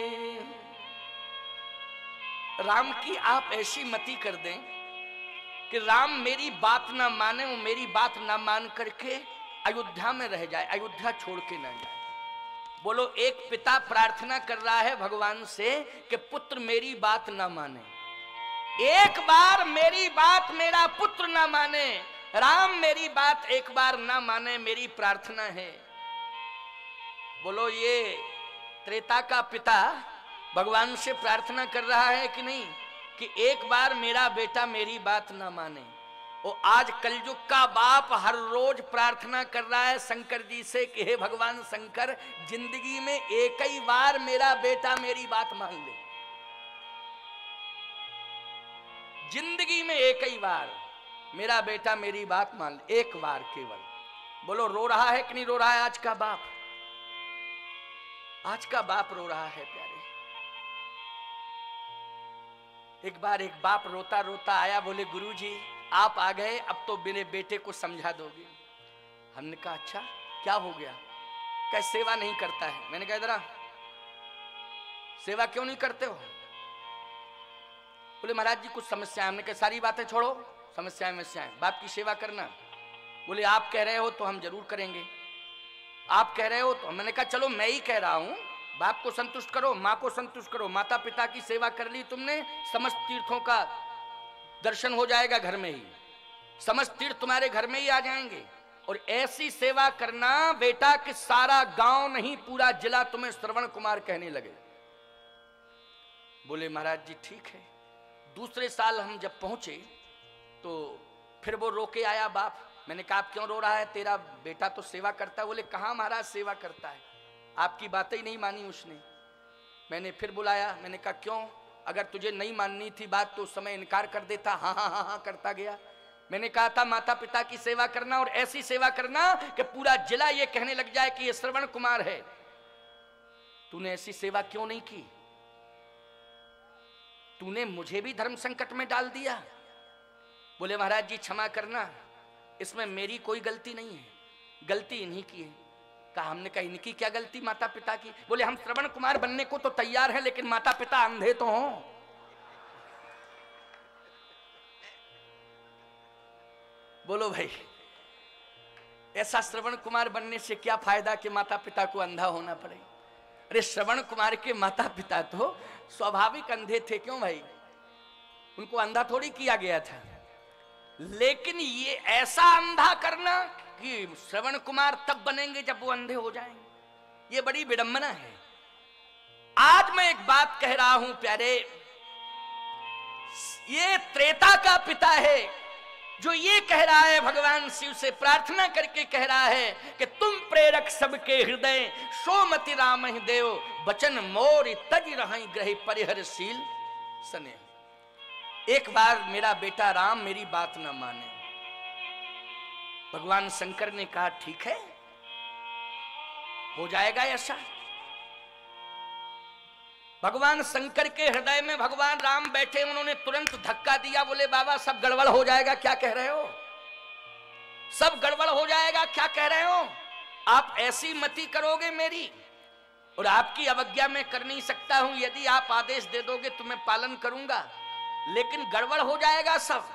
राम की आप ऐसी मति कर दें कि राम मेरी बात ना माने, वो मेरी बात ना मान करके अयोध्या में रह जाए, अयोध्या छोड़ के ना जाए। बोलो, एक पिता प्रार्थना कर रहा है भगवान से कि पुत्र मेरी बात ना माने, एक बार मेरी बात मेरा पुत्र ना माने। राम मेरी बात एक बार ना माने, मेरी प्रार्थना है। बोलो, ये त्रेता का पिता भगवान से प्रार्थना कर रहा है कि नहीं कि एक बार मेरा बेटा मेरी बात ना माने। और आज कलयुग का बाप हर रोज प्रार्थना कर रहा है शंकर जी से कि हे भगवान शंकर, जिंदगी में एक ही बार मेरा बेटा मेरी बात मान ले, जिंदगी में एक ही बार मेरा बेटा मेरी बात मान ले, एक बार केवल। बोलो, रो रहा है कि नहीं रो रहा है आज का बाप? आज का बाप रो रहा है प्यारे। एक बार एक बाप रोता रोता आया, बोले गुरुजी आप आ गए, अब तो मेरे बेटे को समझा दोगे। हमने कहा अच्छा क्या हो गया? क्या सेवा नहीं करता है? मैंने कहा इधर आ, सेवा क्यों नहीं करते हो? बोले महाराज जी कुछ समस्या है। हमने कहा सारी बातें छोड़ो, समस्याएं समस्याएं, बाप की सेवा करना। बोले आप कह रहे हो तो हम जरूर करेंगे, आप कह रहे हो तो। मैंने कहा चलो मैं ही कह रहा हूं, बाप को संतुष्ट करो, माँ को संतुष्ट करो। माता पिता की सेवा कर ली तुमने, समस्त तीर्थों का दर्शन हो जाएगा घर में ही, समस्त तीर्थ तुम्हारे घर में ही आ जाएंगे। और ऐसी सेवा करना बेटा कि सारा गांव नहीं पूरा जिला तुम्हें श्रवण कुमार कहने लगे। बोले महाराज जी ठीक है। दूसरे साल हम जब पहुंचे तो फिर वो रोके आया बाप। मैंने कहा आप क्यों रो रहा है, तेरा बेटा तो सेवा करता है। बोले कहाँ महाराज सेवा करता है, आपकी बातें ही नहीं मानी उसने। मैंने फिर बुलाया, मैंने कहा क्यों, अगर तुझे नहीं माननी थी बात तो उस समय इनकार कर देता। हाँ हाँ हाँ हाँ करता गया। मैंने कहा था माता पिता की सेवा करना और ऐसी सेवा करना कि पूरा जिला ये कहने लग जाए कि ये श्रवण कुमार है। तूने ऐसी सेवा क्यों नहीं की? तूने मुझे भी धर्म संकट में डाल दिया। बोले महाराज जी क्षमा करना, इसमें मेरी कोई गलती नहीं है, गलती इन्हीं की है। कहा हमने कहा इनकी क्या गलती माता पिता की? बोले हम श्रवण कुमार बनने को तो तैयार हैं लेकिन माता पिता अंधे तो हों। बोलो भाई, ऐसा श्रवण कुमार बनने से क्या फायदा कि माता पिता को अंधा होना पड़े? अरे श्रवण कुमार के माता पिता तो स्वाभाविक अंधे थे, क्यों भाई? उनको अंधा थोड़ी किया गया था। लेकिन ये ऐसा अंधा करना कि श्रवण कुमार तब बनेंगे जब वो अंधे हो जाएंगे, ये बड़ी विडंबना है। आज मैं एक बात कह रहा हूं प्यारे, ये त्रेता का पिता है, जो ये कह रहा है, भगवान शिव से प्रार्थना करके कह रहा है कि तुम प्रेरक सबके हृदय, सोमति राम ही देव, बचन मोर तज रहि ग्रह परिहरशील सने। एक बार मेरा बेटा राम मेरी बात ना माने। भगवान शंकर ने कहा ठीक है, हो जाएगा ऐसा। भगवान शंकर के हृदय में भगवान राम बैठे, उन्होंने तुरंत धक्का दिया, बोले बाबा सब गड़बड़ हो जाएगा, क्या कह रहे हो? सब गड़बड़ हो जाएगा, क्या कह रहे हो? आप ऐसी मति करोगे मेरी, और आपकी अवज्ञा मैं कर नहीं सकता हूं। यदि आप आदेश दे दोगे तो मैं पालन करूंगा, लेकिन गड़बड़ हो जाएगा सब।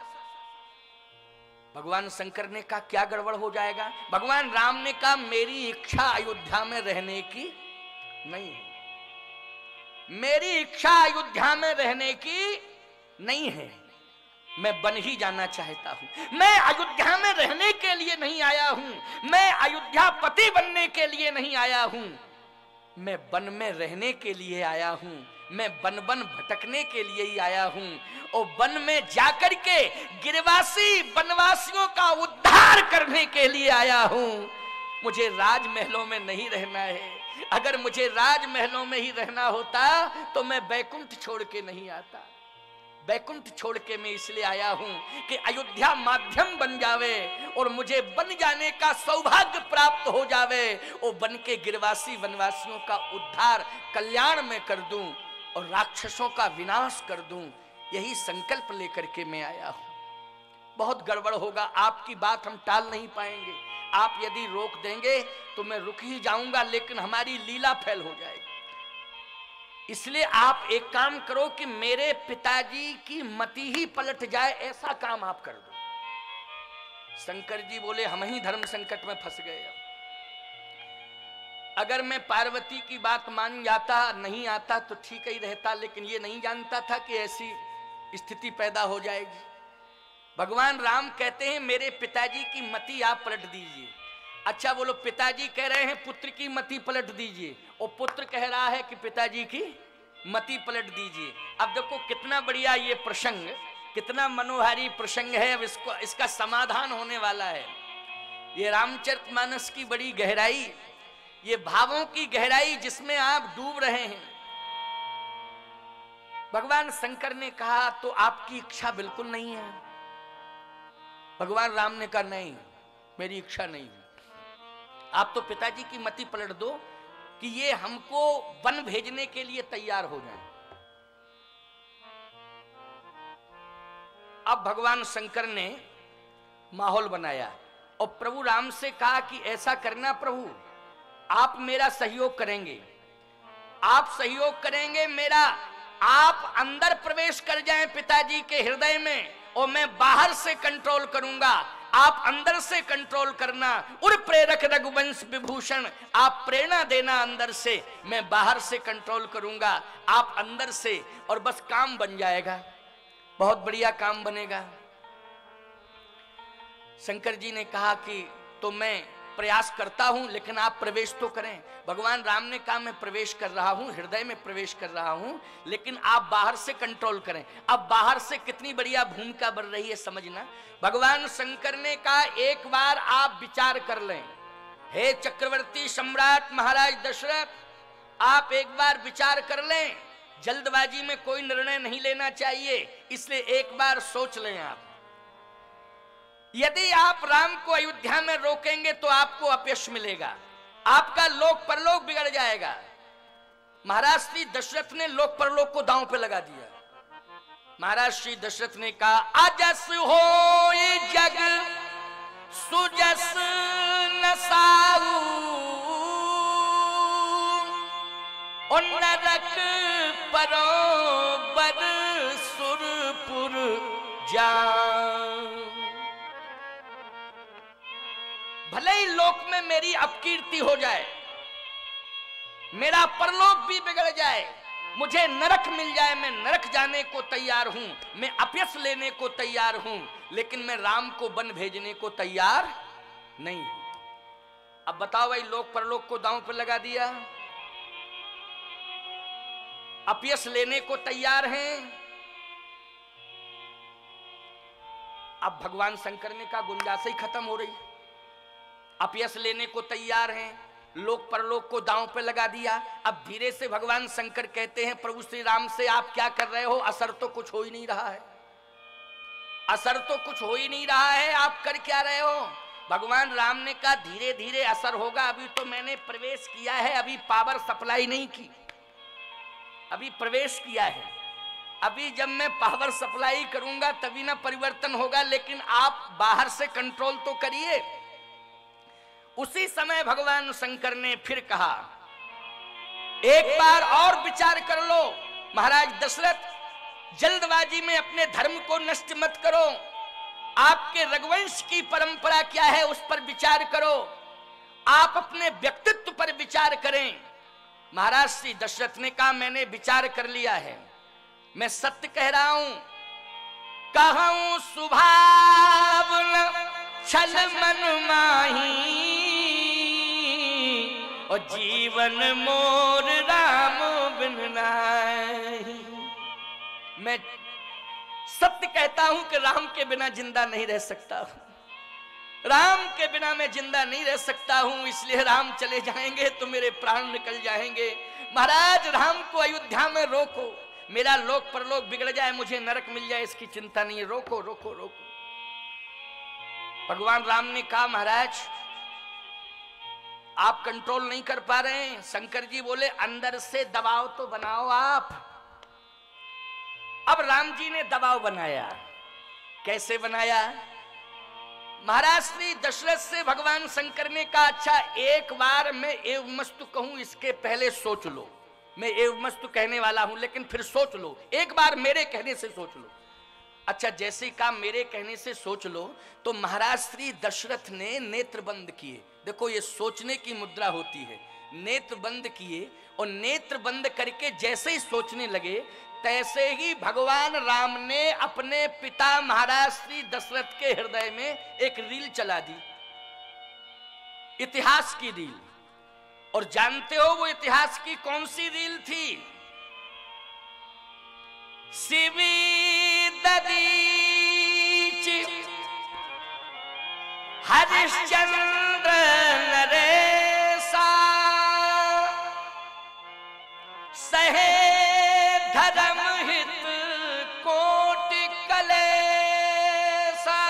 भगवान शंकर ने कहा क्या गड़बड़ हो जाएगा? भगवान राम ने कहा मेरी इच्छा अयोध्या में रहने की नहीं है, मेरी इच्छा अयोध्या में रहने की नहीं है, मैं बन ही जाना चाहता हूं। मैं अयोध्या में रहने के लिए नहीं आया हूं, मैं अयोध्या पति बनने के लिए नहीं आया हूं, मैं वन में रहने के लिए आया हूं, मैं वन वन भटकने के लिए ही आया हूं, और वन में जाकर के गिरवासी वनवासियों का उद्धार करने के लिए आया हूं। मुझे राजमहलों में नहीं रहना है। अगर मुझे राजमहलों में ही रहना होता तो मैं बैकुंठ छोड़ के नहीं आता। बैकुंठ छोड़ के मैं इसलिए आया हूं कि अयोध्या माध्यम बन जावे और मुझे बन जाने का सौभाग्य प्राप्त हो जावे, और बन के गिरवासी वनवासियों का उद्धार कल्याण में कर दूं और राक्षसों का विनाश कर दूं। यही संकल्प लेकर के मैं आया हूं। बहुत गड़बड़ होगा, आपकी बात हम टाल नहीं पाएंगे। आप यदि रोक देंगे तो मैं रुक ही जाऊंगा, लेकिन हमारी लीला फैल हो जाएगी। इसलिए आप एक काम करो कि मेरे पिताजी की मति ही पलट जाए, ऐसा काम आप कर दो। शंकर जी बोले हम ही धर्म संकट में फंस गए। अगर मैं पार्वती की बात मान जाता, नहीं आता तो ठीक ही रहता, लेकिन ये नहीं जानता था कि ऐसी स्थिति पैदा हो जाएगी। भगवान राम कहते हैं मेरे पिताजी की मति आप पलट दीजिए। अच्छा बोलो, पिताजी कह रहे हैं पुत्र की मति पलट दीजिए, और पुत्र कह रहा है कि पिताजी की मति पलट दीजिए। अब देखो कितना बढ़िया ये प्रसंग, कितना मनोहारी प्रसंग है। अब इसको इसका समाधान होने वाला है। ये रामचरितमानस की बड़ी गहराई, ये भावों की गहराई जिसमें आप डूब रहे हैं। भगवान शंकर ने कहा तो आपकी इच्छा बिल्कुल नहीं है। भगवान राम ने कहा नहीं, मेरी इच्छा नहीं है। आप तो पिताजी की मति पलट दो कि ये हमको वन भेजने के लिए तैयार हो जाएं। अब भगवान शंकर ने माहौल बनाया और प्रभु राम से कहा कि ऐसा करना प्रभु, आप मेरा सहयोग करेंगे, आप सहयोग करेंगे मेरा, आप अंदर प्रवेश कर जाएं पिताजी के हृदय में, और मैं बाहर से कंट्रोल करूंगा, आप अंदर से कंट्रोल करना। उर प्रेरक रघुवंश विभूषण, आप प्रेरणा देना अंदर से, मैं बाहर से कंट्रोल करूंगा, आप अंदर से, और बस काम बन जाएगा, बहुत बढ़िया काम बनेगा। शंकर जी ने कहा कि तो मैं प्रयास करता हूं, लेकिन आप प्रवेश तो करें। भगवान राम ने कहा मैं प्रवेश कर रहा हूं, हृदय में प्रवेश कर रहा हूं, लेकिन आप बाहर से कंट्रोल करें। अब बाहर से कितनी बढ़िया भूमिका बन रही है समझना। भगवान शंकर ने कहा एक बार आप विचार कर लें, हे चक्रवर्ती सम्राट महाराज दशरथ, आप एक बार विचार कर लें। जल्दबाजी में कोई निर्णय नहीं लेना चाहिए, इसलिए एक बार सोच लें आप। यदि आप राम को अयोध्या में रोकेंगे तो आपको अपयश मिलेगा, आपका लोक परलोक बिगड़ जाएगा। महाराज श्री दशरथ ने लोक परलोक को दांव पे लगा दिया। महाराज श्री दशरथ ने कहा अजस होय जग सुजस नसाऊ, और नरक परोबर सुरपुर जान। भले ही लोक में मेरी अपकीर्ति हो जाए, मेरा परलोक भी बिगड़ जाए, मुझे नरक मिल जाए, मैं नरक जाने को तैयार हूं, मैं अपयश लेने को तैयार हूं, लेकिन मैं राम को वन भेजने को तैयार नहीं हूं। अब बताओ भाई, लोक परलोक को दांव पर लगा दिया, अपयश लेने को तैयार हैं। अब भगवान शंकर ने कहा गुंजाइश ही खत्म हो रही, अपयश लेने को तैयार हैं, लोक परलोक को दांव पे लगा दिया। अब धीरे से भगवान शंकर कहते हैं प्रभु श्री राम से, आप क्या कर रहे हो? असर तो कुछ हो ही नहीं रहा है, असर तो कुछ हो ही नहीं रहा है, आप कर क्या रहे हो? भगवान राम ने कहा धीरे धीरे असर होगा, अभी तो मैंने प्रवेश किया है, अभी पावर सप्लाई नहीं की, अभी प्रवेश किया है, अभी जब मैं पावर सप्लाई करूंगा तभी ना परिवर्तन होगा, लेकिन आप बाहर से कंट्रोल तो करिए। उसी समय भगवान शंकर ने फिर कहा एक बार और विचार कर लो महाराज दशरथ, जल्दबाजी में अपने धर्म को नष्ट मत करो, आपके रघुवंश की परंपरा क्या है उस पर विचार करो, आप अपने व्यक्तित्व पर विचार करें। महाराज श्री दशरथ ने कहा मैंने विचार कर लिया है, मैं सत्य कह रहा हूं, कहूं सुभाव छल मन माही, और जीवन मोर राम बिन नाहि। मैं सत्य कहता हूं कि राम के बिना जिंदा नहीं रह सकता हूं, राम के बिना मैं जिंदा नहीं रह सकता हूं, इसलिए राम चले जाएंगे तो मेरे प्राण निकल जाएंगे। महाराज राम को अयोध्या में रोको, मेरा लोक परलोक बिगड़ जाए, मुझे नरक मिल जाए, इसकी चिंता नहीं है, रोको रोको रोको। भगवान राम ने कहा महाराज आप कंट्रोल नहीं कर पा रहे हैं। शंकर जी बोले अंदर से दबाव तो बनाओ आप। अब राम जी ने दबाव बनाया, कैसे बनाया? महाराज श्री दशरथ से भगवान शंकर ने कहा अच्छा एक बार मैं एवमस्तु कहूं, इसके पहले सोच लो, मैं एवमस्तु कहने वाला हूं लेकिन फिर सोच लो, एक बार मेरे कहने से सोच लो। अच्छा जैसे ही कहा मेरे कहने से सोच लो, तो महाराज श्री दशरथ ने नेत्र बंद किए। देखो ये सोचने की मुद्रा होती है, नेत्र बंद किए, और नेत्र बंद करके जैसे ही सोचने लगे तैसे ही भगवान राम ने अपने पिता महाराज श्री दशरथ के हृदय में एक रील चला दी, इतिहास की रील। और जानते हो वो इतिहास की कौन सी रील थी? शिवी ददीच हरिश्चंद्र नरेशा सहे धर्म हित कोटि कलेसा।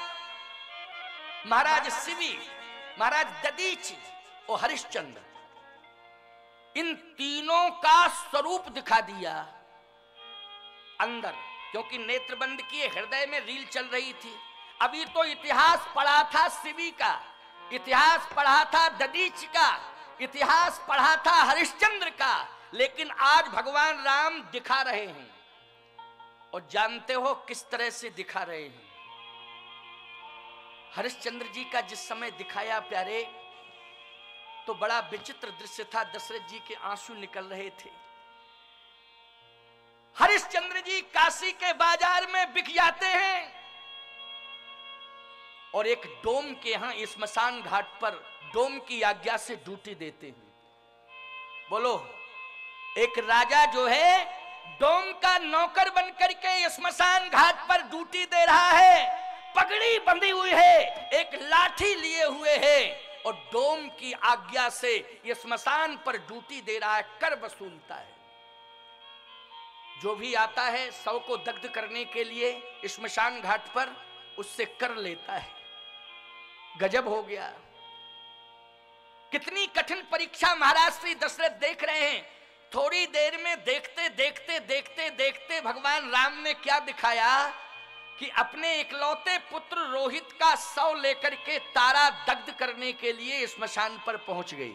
महाराज शिवी, महाराज ददीच और हरिश्चंद्र, इन तीनों का स्वरूप दिखा दिया अंदर, क्योंकि नेत्र बंद किए, हृदय में रील चल रही थी। अभी तो इतिहास पढ़ा था शिवी का, इतिहास पढ़ा था ददीच का, इतिहास पढ़ा था हरिश्चंद्र का, लेकिन आज भगवान राम दिखा रहे हैं। और जानते हो किस तरह से दिखा रहे हैं? हरिश्चंद्र जी का जिस समय दिखाया प्यारे, तो बड़ा विचित्र दृश्य था, दशरथ जी के आंसू निकल रहे थे। हरिश्चंद्र जी काशी के बाजार में बिक जाते हैं और एक डोम के यहां स्मशान घाट पर डोम की आज्ञा से ड्यूटी देते हैं। बोलो, एक राजा जो है डोम का नौकर बनकर के स्मशान घाट पर ड्यूटी दे रहा है, पगड़ी बंधी हुई है, एक लाठी लिए हुए है, और डोम की आज्ञा से ये स्मशान पर ड्यूटी दे रहा है, कर वसूलता है। जो भी आता है शव को दग्ध करने के लिए स्मशान घाट पर, उससे कर लेता है। गजब हो गया। कितनी कठिन परीक्षा महाराज श्री दशरथ देख रहे हैं। थोड़ी देर में देखते देखते देखते देखते भगवान राम ने क्या दिखाया कि अपने इकलौते पुत्र रोहित का शव लेकर के तारा दग्ध करने के लिए स्मशान पर पहुंच गई।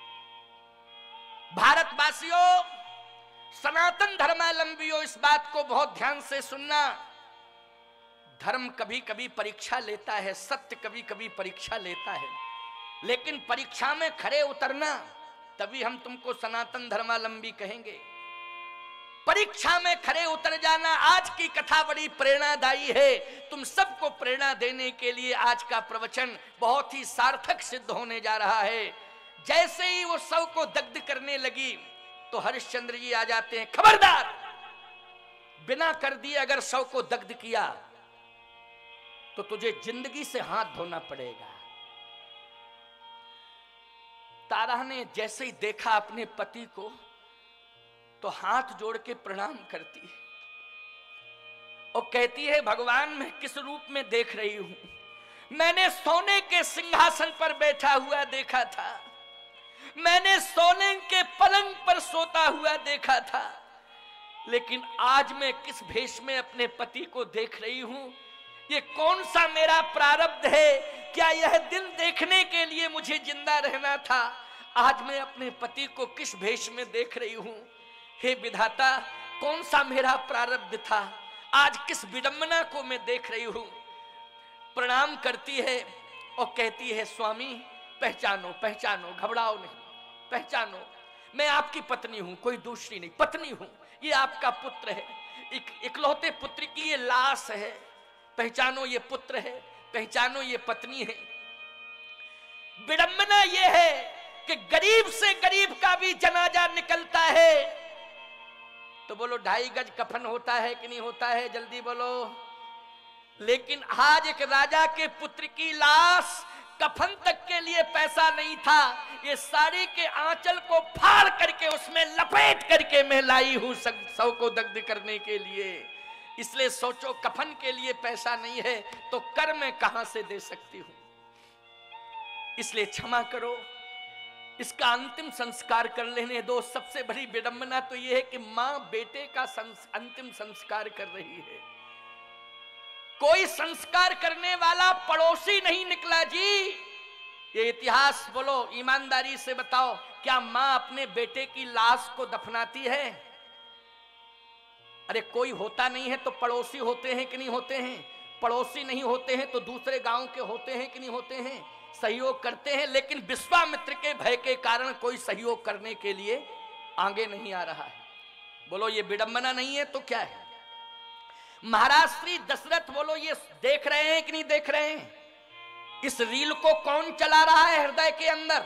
भारतवासियों, सनातन धर्मावलंबियों, इस बात को बहुत ध्यान से सुनना। धर्म कभी कभी परीक्षा लेता है, सत्य कभी कभी परीक्षा लेता है, लेकिन परीक्षा में खरे उतरना, तभी हम तुमको सनातन धर्मावलंबी कहेंगे। परीक्षा में खरे उतर जाना। आज की कथा बड़ी प्रेरणादायी है। तुम सबको प्रेरणा देने के लिए आज का प्रवचन बहुत ही सार्थक सिद्ध होने जा रहा है। जैसे ही वो शव को दग्ध करने लगी तो हरिश्चंद्र जी आ जाते हैं। खबरदार, बिना कर दिए अगर शव को दग्ध किया तो तुझे जिंदगी से हाथ धोना पड़ेगा। तारा ने जैसे ही देखा अपने पति को तो हाथ जोड़ के प्रणाम करती है और कहती है, भगवान मैं किस रूप में देख रही हूं? मैंने सोने के सिंहासन पर बैठा हुआ देखा था, मैंने सोने के पलंग पर सोता हुआ देखा था, लेकिन आज मैं किस भेष में अपने पति को देख रही हूं? ये कौन सा मेरा प्रारब्ध है? क्या यह दिन देखने के लिए मुझे जिंदा रहना था? आज मैं अपने पति को किस भेष में देख रही हूं? हे विधाता, कौन सा मेरा प्रारब्ध था? आज किस विडंबना को मैं देख रही हूं? प्रणाम करती है और कहती है, स्वामी पहचानो पहचानो, घबराओ नहीं, पहचानो, मैं आपकी पत्नी हूं, कोई दूसरी नहीं, पत्नी हूं। ये आपका पुत्र है, एक इकलौते पुत्र की ये लाश है, पहचानो ये पुत्र है, पहचानो ये पत्नी है। विडंबना ये है कि गरीब से गरीब का भी जनाजा निकलता है तो बोलो ढाई गज कफन होता है कि नहीं होता है? जल्दी बोलो। लेकिन आज एक राजा के पुत्र की लाश, कफन तक के लिए पैसा नहीं था, ये साड़ी के आंचल को फाड़ करके उसमें लपेट करके मैं लाई हूं सौ को दग्ध करने के लिए। इसलिए सोचो, कफन के लिए पैसा नहीं है तो कर मैं कहां से दे सकती हूं? इसलिए क्षमा करो, इसका अंतिम संस्कार कर लेने दो। सबसे बड़ी विडंबना तो यह है कि मां बेटे का संस, अंतिम संस्कार कर रही है। कोई संस्कार करने वाला पड़ोसी नहीं निकला जी। ये इतिहास बोलो, ईमानदारी से बताओ, क्या मां अपने बेटे की लाश को दफनाती है? अरे कोई होता नहीं है तो पड़ोसी होते हैं कि नहीं होते हैं? पड़ोसी नहीं होते हैं तो दूसरे गांव के होते हैं कि नहीं होते हैं? सहयोग करते हैं। लेकिन विश्वामित्र के भय के कारण कोई सहयोग करने के लिए आगे नहीं आ रहा है। बोलो ये विडंबना नहीं है तो क्या है? महाराज श्री दशरथ बोलो ये देख रहे हैं कि नहीं देख रहे हैं? इस रील को कौन चला रहा है हृदय के अंदर?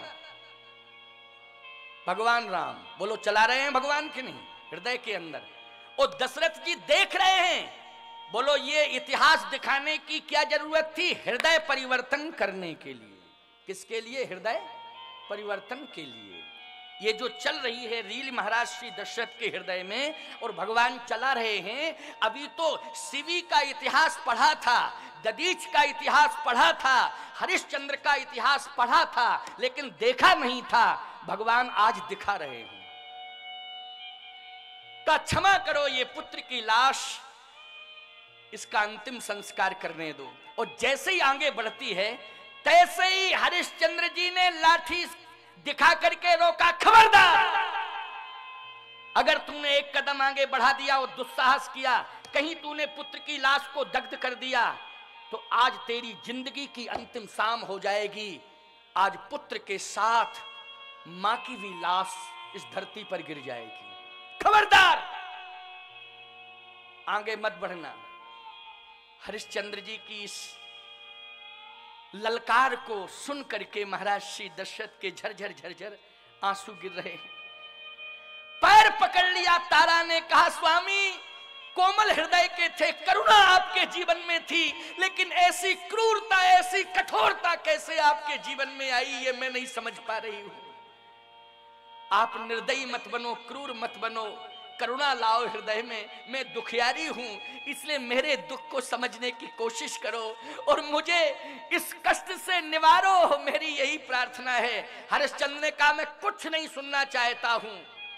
भगवान राम। बोलो चला रहे हैं भगवान के नहीं हृदय के अंदर। और दशरथ जी देख रहे हैं। बोलो ये इतिहास दिखाने की क्या जरूरत थी? हृदय परिवर्तन करने के लिए। किसके लिए? हृदय परिवर्तन के लिए। ये जो चल रही है रील महाराज श्री दशरथ के हृदय में और भगवान चला रहे हैं। अभी तो शिवी का इतिहास पढ़ा था, दधीच का इतिहास पढ़ा था, हरिश्चंद्र का इतिहास पढ़ा था, लेकिन देखा नहीं था। भगवान आज दिखा रहे हैं। तो क्षमा करो, ये पुत्र की लाश, इसका अंतिम संस्कार करने दो। और जैसे ही आगे बढ़ती है तैसे ही हरिश्चंद्र जी ने लाठी दिखा करके रोका, खबरदार, अगर तूने एक कदम आगे बढ़ा दिया और दुस्साहस किया, कहीं तूने पुत्र की लाश को दग्ध कर दिया तो आज तेरी जिंदगी की अंतिम शाम हो जाएगी। आज पुत्र के साथ मां की भी लाश इस धरती पर गिर जाएगी। खबरदार, आगे मत बढ़ना। हरिश्चंद्र जी की इस ललकार को सुन करके महाराज श्री दशरथ के झरझर झरझर आंसू गिर रहे हैं। पैर पकड़ लिया तारा ने, कहा स्वामी कोमल हृदय के थे, करुणा आपके जीवन में थी, लेकिन ऐसी क्रूरता, ऐसी कठोरता कैसे आपके जीवन में आई, ये मैं नहीं समझ पा रही हूं। आप निर्दयी मत बनो, क्रूर मत बनो, करुणा लाओ हृदय में। मैं दुखियारी हूं, इसलिए मेरे दुख को समझने की कोशिश करो और मुझे इस कष्ट से निवारो, मेरी यही प्रार्थना है। हरिश्चंद्र ने कहा मैं कुछ नहीं सुनना चाहता हूं।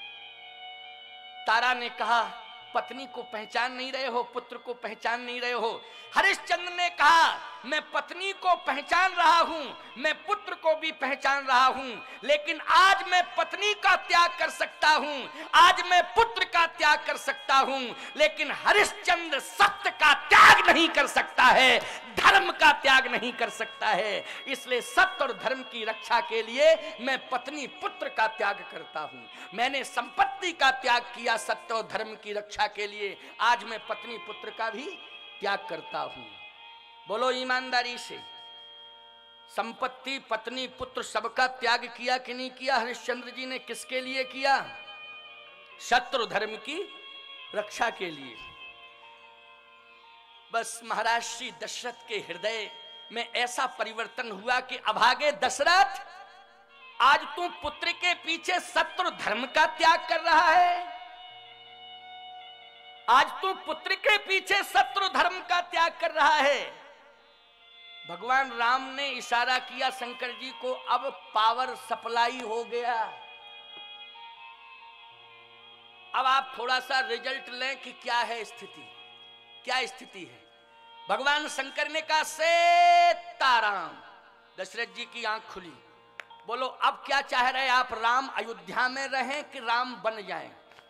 तारा ने कहा पत्नी को पहचान नहीं रहे हो, पुत्र को पहचान नहीं रहे हो। हरिश्चंद्र ने कहा मैं पत्नी को पहचान रहा हूं, मैं पुत्र को भी पहचान रहा हूं, लेकिन आज मैं पत्नी का त्याग कर सकता हूं, आज मैं पुत्र का त्याग कर सकता हूं, लेकिन हरिश्चंद्र सत्य का त्याग नहीं कर सकता है, धर्म का त्याग नहीं कर सकता है। इसलिए सत्य और धर्म की रक्षा के लिए मैं पत्नी पुत्र का त्याग करता हूं। मैंने संपत्ति का त्याग किया सत्य और धर्म की रक्षा के लिए, आज मैं पत्नी पुत्र का भी त्याग करता हूं। बोलो ईमानदारी से, संपत्ति, पत्नी, पुत्र सबका त्याग किया कि नहीं किया हरिश्चंद्र जी ने? किसके लिए किया? सत्य और धर्म की रक्षा के लिए। बस महाराज श्री दशरथ के हृदय में ऐसा परिवर्तन हुआ कि अभागे दशरथ, आज तू पुत्र के पीछे शत्रु धर्म का त्याग कर रहा है। आज तू पुत्र के पीछे शत्रु धर्म का त्याग कर रहा है। भगवान राम ने इशारा किया शंकर जी को, अब पावर सप्लाई हो गया। अब आप थोड़ा सा रिजल्ट लें कि क्या है स्थिति, क्या स्थिति है। भगवान शंकर ने कहा सीताराम। दशरथ जी की आंख खुली, बोलो अब क्या चाह रहे आप, राम अयोध्या में रहें कि राम बन जाएं?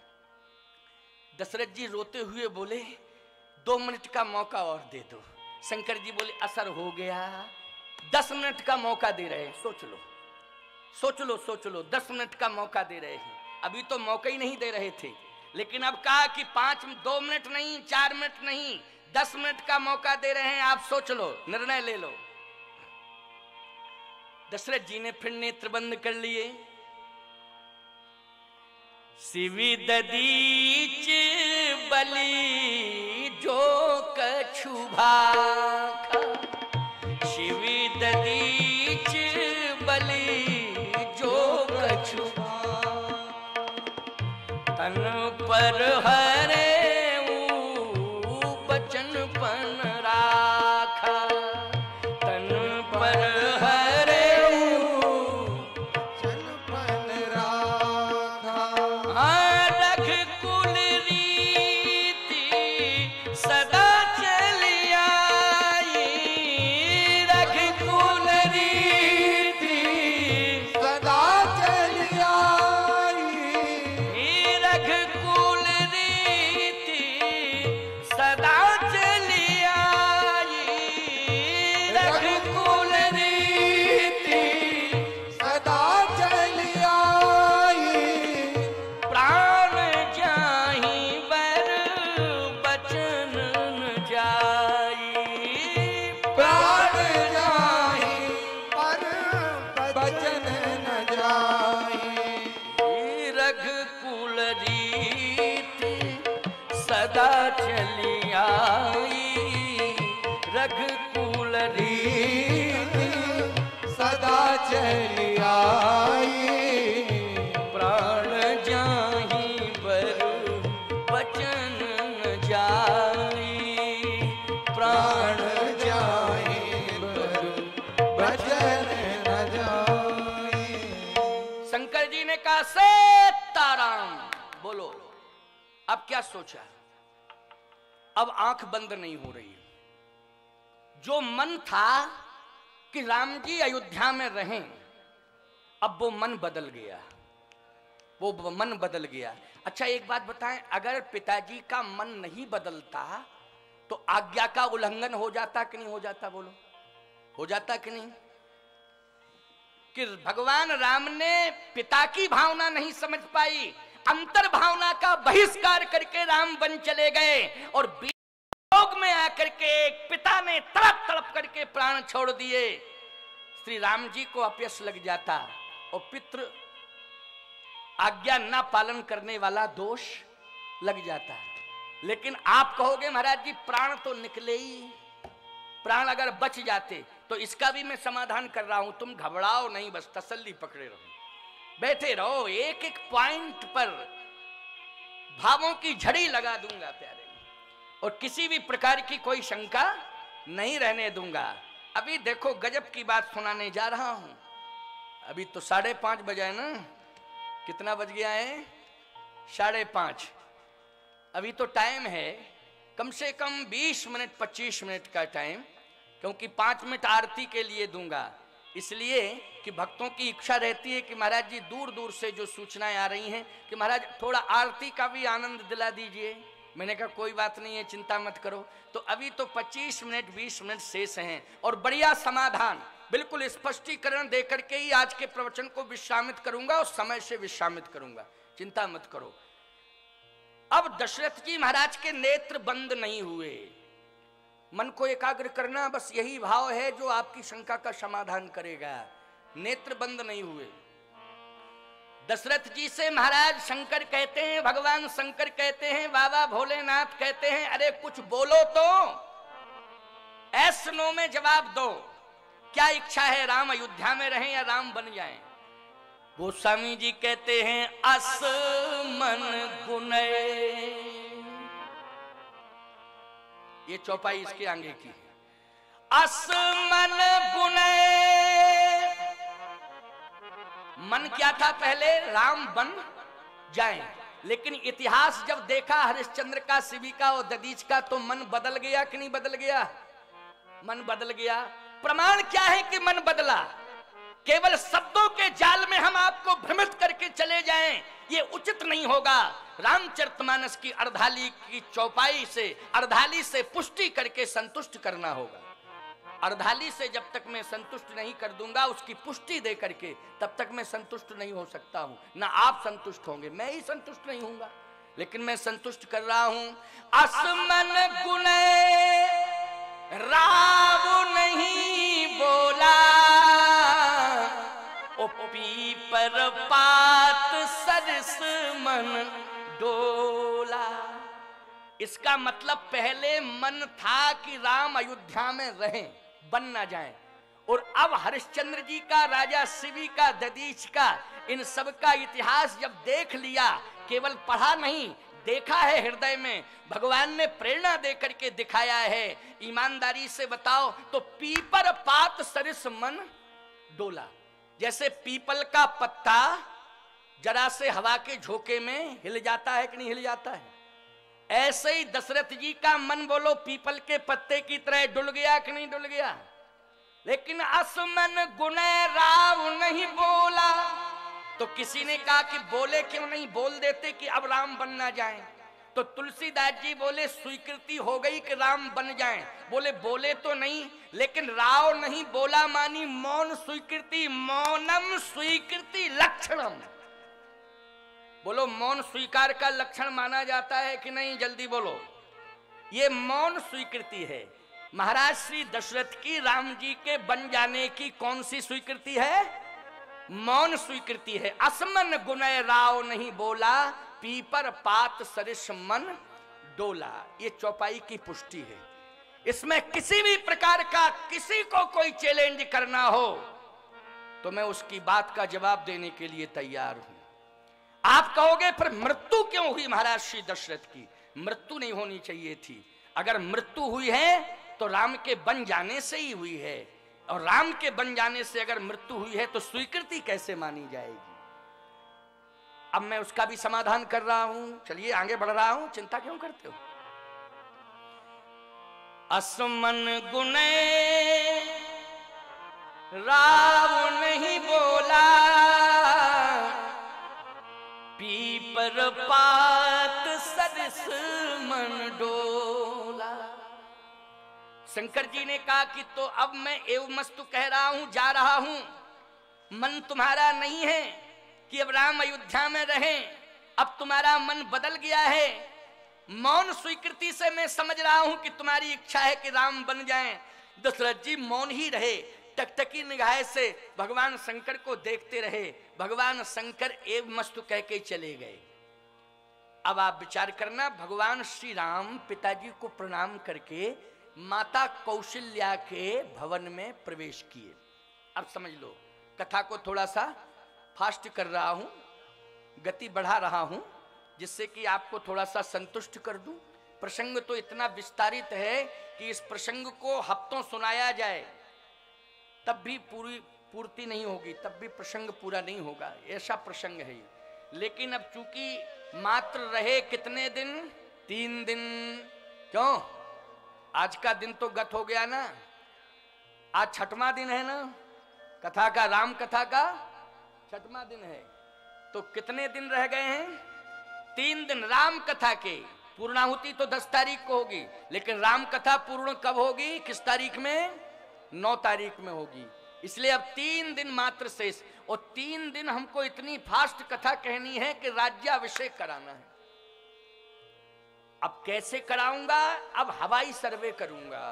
दशरथ जी रोते हुए बोले दो मिनट का मौका और दे दो। शंकर जी बोले असर हो गया, दस मिनट का मौका दे रहे हैं, सोच लो सोच लो सोच लो, दस मिनट का मौका दे रहे हैं। अभी तो मौका ही नहीं दे रहे थे, लेकिन अब कहा कि पांच दो मिनट नहीं, चार मिनट नहीं, दस मिनट का मौका दे रहे हैं, आप सोच लो, निर्णय ले लो। दशरथ जी ने फिर नेत्र बंद कर लिए। शिवी ददीच बलि जो कछु भाखा, शिवी ददीच बलि जो कछु तन पर हरे बचन पन राखा, तन पर हरे बचन पन राखा। रघुकुल रीति सदा चली आई, रघुकुल रीति सदा चली आई, रघुकुल रीति सदा चली आई, रघुकुल रीति सदा चली आई। प्राण जाहि बर बचन न जाई, प्राण जाहि पर बचन न जाई। रघुकुल रीति सदा चली आई, रघुकुल रीति सदा चली आई। प्राण जाहि बर बचन न जाई, प्राण प्राण जाहि बर बचन न जाई। शंकर जी ने कहा सीताराम। बोलो अब क्या सोचा? अब आंख बंद नहीं हो रही। जो मन था कि राम जी अयोध्या में रहें, अब वो मन बदल गया, वो मन बदल गया। अच्छा एक बात बताएं, अगर पिताजी का मन नहीं बदलता तो आज्ञा का उल्लंघन हो जाता कि नहीं हो जाता? बोलो हो जाता कि नहीं? कि भगवान राम ने पिता की भावना नहीं समझ पाई, अंतर भावना का बहिष्कार करके राम वन चले गए, और योग में आकर के एक पिता ने तड़प तड़प करके प्राण छोड़ दिए। श्री राम जी को अपयश लग जाता और पितृ आज्ञा ना पालन करने वाला दोष लग जाता। लेकिन आप कहोगे महाराज जी प्राण तो निकले ही, प्राण अगर बच जाते तो इसका भी मैं समाधान कर रहा हूं, तुम घबराओ नहीं, बस तसल्ली पकड़े रहो, बैठे रहो, एक एक पॉइंट पर भावों की झड़ी लगा दूंगा प्यारे, और किसी भी प्रकार की कोई शंका नहीं रहने दूंगा। अभी देखो गजब की बात सुनाने जा रहा हूं। अभी तो साढ़े पांच बजा है ना, कितना बज गया है? साढ़े पांच। अभी तो टाइम है कम से कम बीस मिनट पच्चीस मिनट का टाइम, क्योंकि पांच मिनट आरती के लिए दूंगा, इसलिए कि भक्तों की इच्छा रहती है कि महाराज जी दूर दूर से जो सूचनाएं आ रही हैं कि महाराज थोड़ा आरती का भी आनंद दिला दीजिए। मैंने कहा कोई बात नहीं है, चिंता मत करो। तो अभी तो पच्चीस मिनट बीस मिनट शेष हैं, और बढ़िया समाधान बिल्कुल स्पष्टीकरण देकर के ही आज के प्रवचन को विश्रामित करूंगा, और समय से विश्रामित करूंगा, चिंता मत करो। अब दशरथ जी महाराज के नेत्र बंद नहीं हुए, मन को एकाग्र करना बस यही भाव है जो आपकी शंका का समाधान करेगा। नेत्र बंद नहीं हुए। दशरथ जी से महाराज शंकर कहते हैं, भगवान शंकर कहते हैं, बाबा भोलेनाथ कहते हैं, अरे कुछ बोलो तो। एस नो में जवाब दो। क्या इच्छा है, राम अयोध्या में रहें या राम बन जाएं? गोस्वामी जी कहते हैं अस मन गुनय। ये चौपाई इसके आगे की है। अस मन गुनय, मन क्या था पहले, राम बन जाएं, लेकिन इतिहास जब देखा हरिश्चंद्र का, शिवी का और दधीच का, तो मन बदल गया कि नहीं बदल गया? मन बदल गया। प्रमाण क्या है कि मन बदला? केवल शब्दों के जाल में हम आपको भ्रमित करके चले जाएं, ये उचित नहीं होगा। रामचरितमानस की अर्धाली की चौपाई से, अर्धाली से पुष्टि करके संतुष्ट करना होगा। अर्धाली से जब तक मैं संतुष्ट नहीं कर दूंगा, उसकी पुष्टि दे करके, तब तक मैं संतुष्ट नहीं हो सकता हूं। ना आप संतुष्ट होंगे, मैं ही संतुष्ट नहीं होऊंगा। लेकिन मैं संतुष्ट कर रहा हूं। असमन गुनय राव नहीं बोला, ओ पीपर पात सरस मन डोला। इसका मतलब पहले मन था कि राम अयोध्या में रहें, बन ना जाएं, और अब हरिश्चंद्र जी का, राजा शिवी का, दधीच का, इन सब का इतिहास जब देख लिया, केवल पढ़ा नहीं, देखा है हृदय में, भगवान ने प्रेरणा दे करके दिखाया है। ईमानदारी से बताओ तो पीपर पात सरिस मन डोला। जैसे पीपल का पत्ता जरा से हवा के झोंके में हिल जाता है कि नहीं हिल जाता है, ऐसे ही दशरथ जी का मन बोलो पीपल के पत्ते की तरह डुल गया कि नहीं डुल गया। लेकिन असमन गुनय राव नहीं बोला, तो किसी ने कहा कि बोले क्यों नहीं, बोल देते कि अब राम बन ना जाए। तो तुलसीदास जी बोले स्वीकृति हो गई कि राम बन जाएं। बोले बोले तो नहीं, लेकिन राव नहीं बोला मानी मौन स्वीकृति, मौनम स्वीकृति लक्षणम। बोलो मौन स्वीकार का लक्षण माना जाता है कि नहीं, जल्दी बोलो। ये मौन स्वीकृति है। महाराज श्री दशरथ की राम जी के बन जाने की कौन सी स्वीकृति है? मौन स्वीकृति है। असमन गुनय राव नहीं बोला, पीपर पात सरिस मन डोला। ये चौपाई की पुष्टि है। इसमें किसी भी प्रकार का किसी को कोई चैलेंज करना हो तो मैं उसकी बात का जवाब देने के लिए तैयार हूं। आप कहोगे फिर मृत्यु क्यों हुई महाराज श्री दशरथ की? मृत्यु नहीं होनी चाहिए थी। अगर मृत्यु हुई है तो राम के बन जाने से ही हुई है, और राम के बन जाने से अगर मृत्यु हुई है तो स्वीकृति कैसे मानी जाएगी? अब मैं उसका भी समाधान कर रहा हूं। चलिए आगे बढ़ रहा हूं, चिंता क्यों करते हो? असमन गुनय राव नहीं बोला, पीपर पात सरिस मन डोला। शंकर जी ने कहा कि तो अब मैं एवमस्तु कह रहा हूं, जा रहा हूं, मन तुम्हारा नहीं है कि अब राम अयोध्या में रहें, अब तुम्हारा मन बदल गया है। मौन स्वीकृति से मैं समझ रहा हूं कि तुम्हारी इच्छा है कि राम बन जाएं। दशरथ जी मौन ही रहे, टकटकी निगाह से भगवान शंकर को देखते रहे। भगवान शंकर एवमस्तु कह के चले गए। अब आप विचार करना, भगवान श्री राम पिताजी को प्रणाम करके माता कौशल्या के भवन में प्रवेश किए। अब समझ लो, कथा को थोड़ा सा फास्ट कर रहा हूं, गति बढ़ा रहा हूं, जिससे कि आपको थोड़ा सा संतुष्ट कर दूं। प्रसंग तो इतना विस्तारित है कि इस प्रसंग को हफ्तों सुनाया जाए तब भी पूरी पूर्ति नहीं होगी, तब भी प्रसंग पूरा नहीं होगा, ऐसा प्रसंग है ये। लेकिन अब चूंकि मात्र रहे कितने दिन? तीन दिन। क्यों? आज का दिन तो गत हो गया ना, आज छठवां दिन है ना कथा का, राम कथा का छठवां दिन है। तो कितने दिन रह गए हैं? तीन दिन। राम कथा के पूर्णाहुति तो दस तारीख को होगी, लेकिन राम कथा पूर्ण कब होगी, किस तारीख में? नौ तारीख में होगी। इसलिए अब तीन दिन मात्र शेष, और तीन दिन हमको इतनी फास्ट कथा कहनी है कि राज्याभिषेक कराना है। अब कैसे कराऊंगा? अब हवाई सर्वे करूंगा,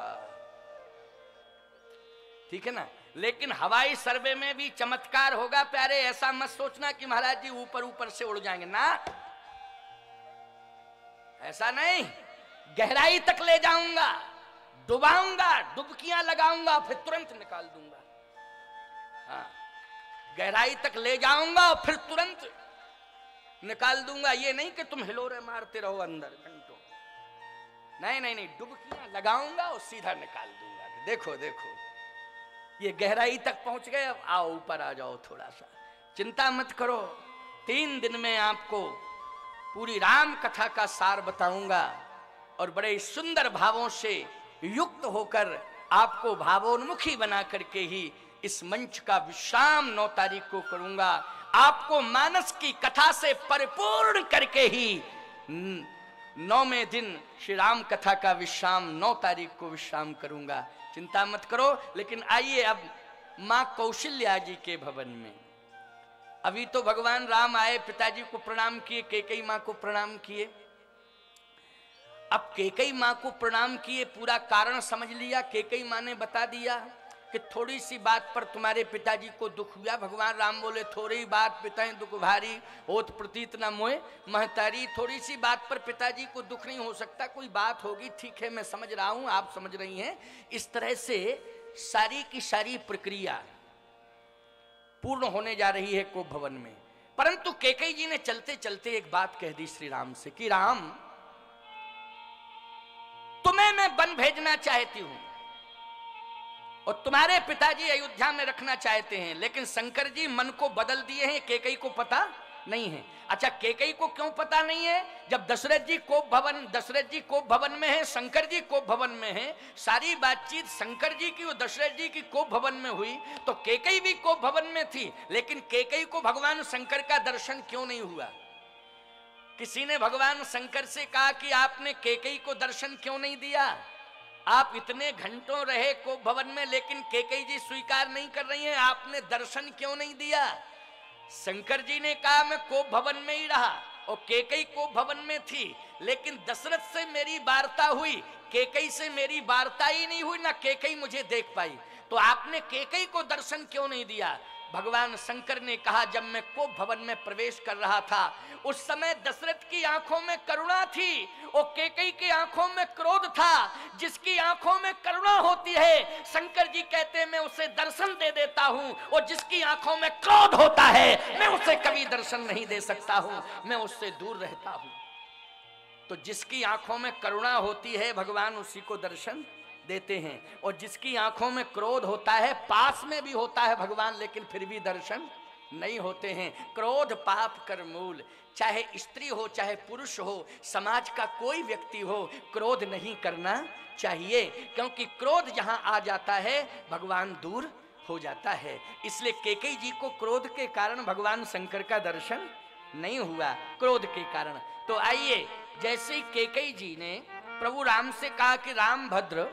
ठीक है ना। लेकिन हवाई सर्वे में भी चमत्कार होगा प्यारे। ऐसा मत सोचना कि महाराज जी ऊपर ऊपर से उड़ जाएंगे ना, ऐसा नहीं। गहराई तक ले जाऊंगा, डुबाऊंगा, डुबकियां लगाऊंगा, फिर तुरंत निकाल दूंगा। हाँ, गहराई तक ले जाऊंगा और फिर तुरंत निकाल दूंगा। ये नहीं कि तुम हिलोरे मारते रहो अंदर घंटों, नहीं नहीं नहीं, डुबकियां लगाऊंगा और सीधा निकाल दूंगा। देखो देखो, ये गहराई तक पहुंच गए, अब आओ ऊपर आ जाओ थोड़ा सा। चिंता मत करो, तीन दिन में आपको पूरी राम कथा का सार बताऊंगा और बड़े सुंदर भावों से युक्त होकर आपको भावोन्मुखी बना करके ही इस मंच का विश्राम नौ तारीख को करूंगा। आपको मानस की कथा से परिपूर्ण करके ही नौवें दिन श्री राम कथा का विश्राम नौ तारीख को विश्राम करूंगा। चिंता मत करो। लेकिन आइए अब मां कौशल्या जी के भवन में। अभी तो भगवान राम आए, पिताजी को प्रणाम किए, कैकेयी मां को प्रणाम किए। अब कैकेयी मां को प्रणाम किए, पूरा कारण समझ लिया। कैकेयी मां ने बता दिया कि थोड़ी सी बात पर तुम्हारे पिताजी को दुख हुआ। भगवान राम बोले, थोड़ी बात पिताएं दुख भारी, होत प्रतीत न मोए महतारी। थोड़ी सी बात पर पिताजी को दुख नहीं हो सकता, कोई बात होगी, ठीक है, मैं समझ रहा हूं, आप समझ रही हैं। इस तरह से सारी की सारी प्रक्रिया पूर्ण होने जा रही है कोप भवन में। परंतु कैकेयी जी ने चलते चलते एक बात कह दी श्री राम से कि राम, तुम्हें मैं वन भेजना चाहती हूं और तुम्हारे पिताजी अयोध्या में रखना चाहते हैं, लेकिन शंकर जी मन को बदल दिए हैं, कैकेयी को पता नहीं है। अच्छा, कैकेयी को क्यों पता नहीं है? जब दशरथ जी कोप भवन दशरथ जी कोप भवन में है, शंकर जी कोप भवन में है, सारी बातचीत शंकर जी की और दशरथ जी की कोप भवन में हुई, तो कैकेयी भी कोप भवन में थी। लेकिन कैकेयी को भगवान शंकर का दर्शन क्यों नहीं हुआ? किसी ने भगवान शंकर से कहा कि आपने कैकेयी को दर्शन क्यों नहीं दिया? आप इतने घंटों रहे कोप भवन में, लेकिन कैकेयी जी स्वीकार नहीं कर रही हैं, आपने दर्शन क्यों नहीं दिया? शंकर जी ने कहा मैं कोप भवन में ही रहा और कैकेयी कोप भवन में थी, लेकिन दशरथ से मेरी वार्ता हुई, कैकेयी से मेरी वार्ता ही नहीं हुई, ना कैकेयी मुझे देख पाई। तो आपने कैकेयी को दर्शन क्यों नहीं दिया? भगवान शंकर ने कहा, जब मैं कोप भवन में प्रवेश कर रहा था उस समय दशरथ की आंखों में करुणा थी और कैकेयी की आंखों में क्रोध था। जिसकी आंखों में करुणा होती है, शंकर जी कहते हैं मैं उसे दर्शन दे देता हूं, और जिसकी आंखों में क्रोध होता है मैं उसे कभी दर्शन नहीं दे सकता हूं, मैं उससे दूर रहता हूं। तो जिसकी आंखों में करुणा होती है भगवान उसी को दर्शन देते हैं, और जिसकी आंखों में क्रोध होता है, पास में भी होता है भगवान, लेकिन फिर भी दर्शन नहीं होते हैं। क्रोध पाप कर मूल, चाहे स्त्री हो चाहे पुरुष हो, समाज का कोई व्यक्ति हो, क्रोध नहीं करना चाहिए, क्योंकि क्रोध जहां आ जाता है भगवान दूर हो जाता है। इसलिए कैकेयी जी को क्रोध के कारण भगवान शंकर का दर्शन नहीं हुआ, क्रोध के कारण। तो आइए, जैसे ही कैकेयी जी ने प्रभु राम से कहा कि राम भद्र,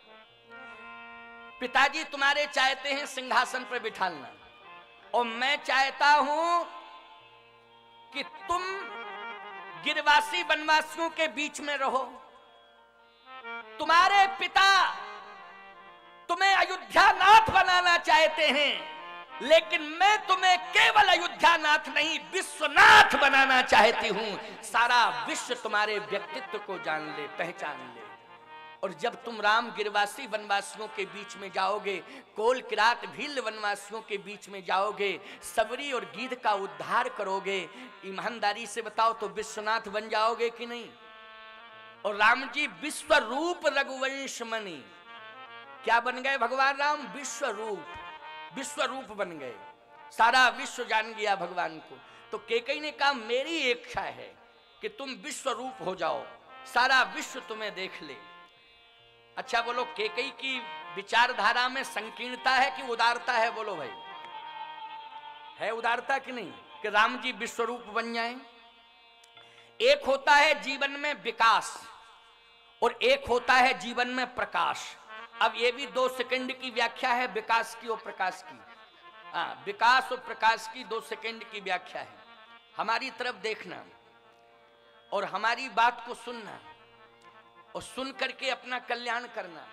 पिताजी तुम्हारे चाहते हैं सिंहासन पर बिठालना, और मैं चाहता हूं कि तुम गिरवासी वनवासियों के बीच में रहो। तुम्हारे पिता तुम्हें अयोध्या नाथ बनाना चाहते हैं, लेकिन मैं तुम्हें केवल अयोध्या नाथ नहीं विश्वनाथ बनाना चाहती हूं। सारा विश्व तुम्हारे व्यक्तित्व को जान ले, पहचान ले। और जब तुम राम गिरवासी वनवासियों के बीच में जाओगे, कोल किरात भील वनवासियों के बीच में जाओगे, सबरी और गीध का उद्धार करोगे, ईमानदारी से बताओ तो विश्वनाथ बन जाओगे कि नहीं? और राम जी विश्व रूप रघुवंश मणि, क्या बन गए भगवान राम? विश्व रूप, विश्व रूप बन गए, सारा विश्व जान गया भगवान को। तो कैकेयी ने कहा मेरी इच्छा है कि तुम विश्व रूप हो जाओ, सारा विश्व तुम्हें देख ले। अच्छा बोलो, कैकेयी की विचारधारा में संकीर्णता है कि उदारता है? बोलो भाई, है उदारता कि नहीं कि राम जी विश्व रूप बन जाएं? एक होता है जीवन में विकास और एक होता है जीवन में प्रकाश। अब ये भी दो सेकंड की व्याख्या है विकास की और प्रकाश की। हाँ, विकास और प्रकाश की दो सेकंड की व्याख्या है। हमारी तरफ देखना और हमारी बात को सुनना और सुन करके अपना कल्याण करना,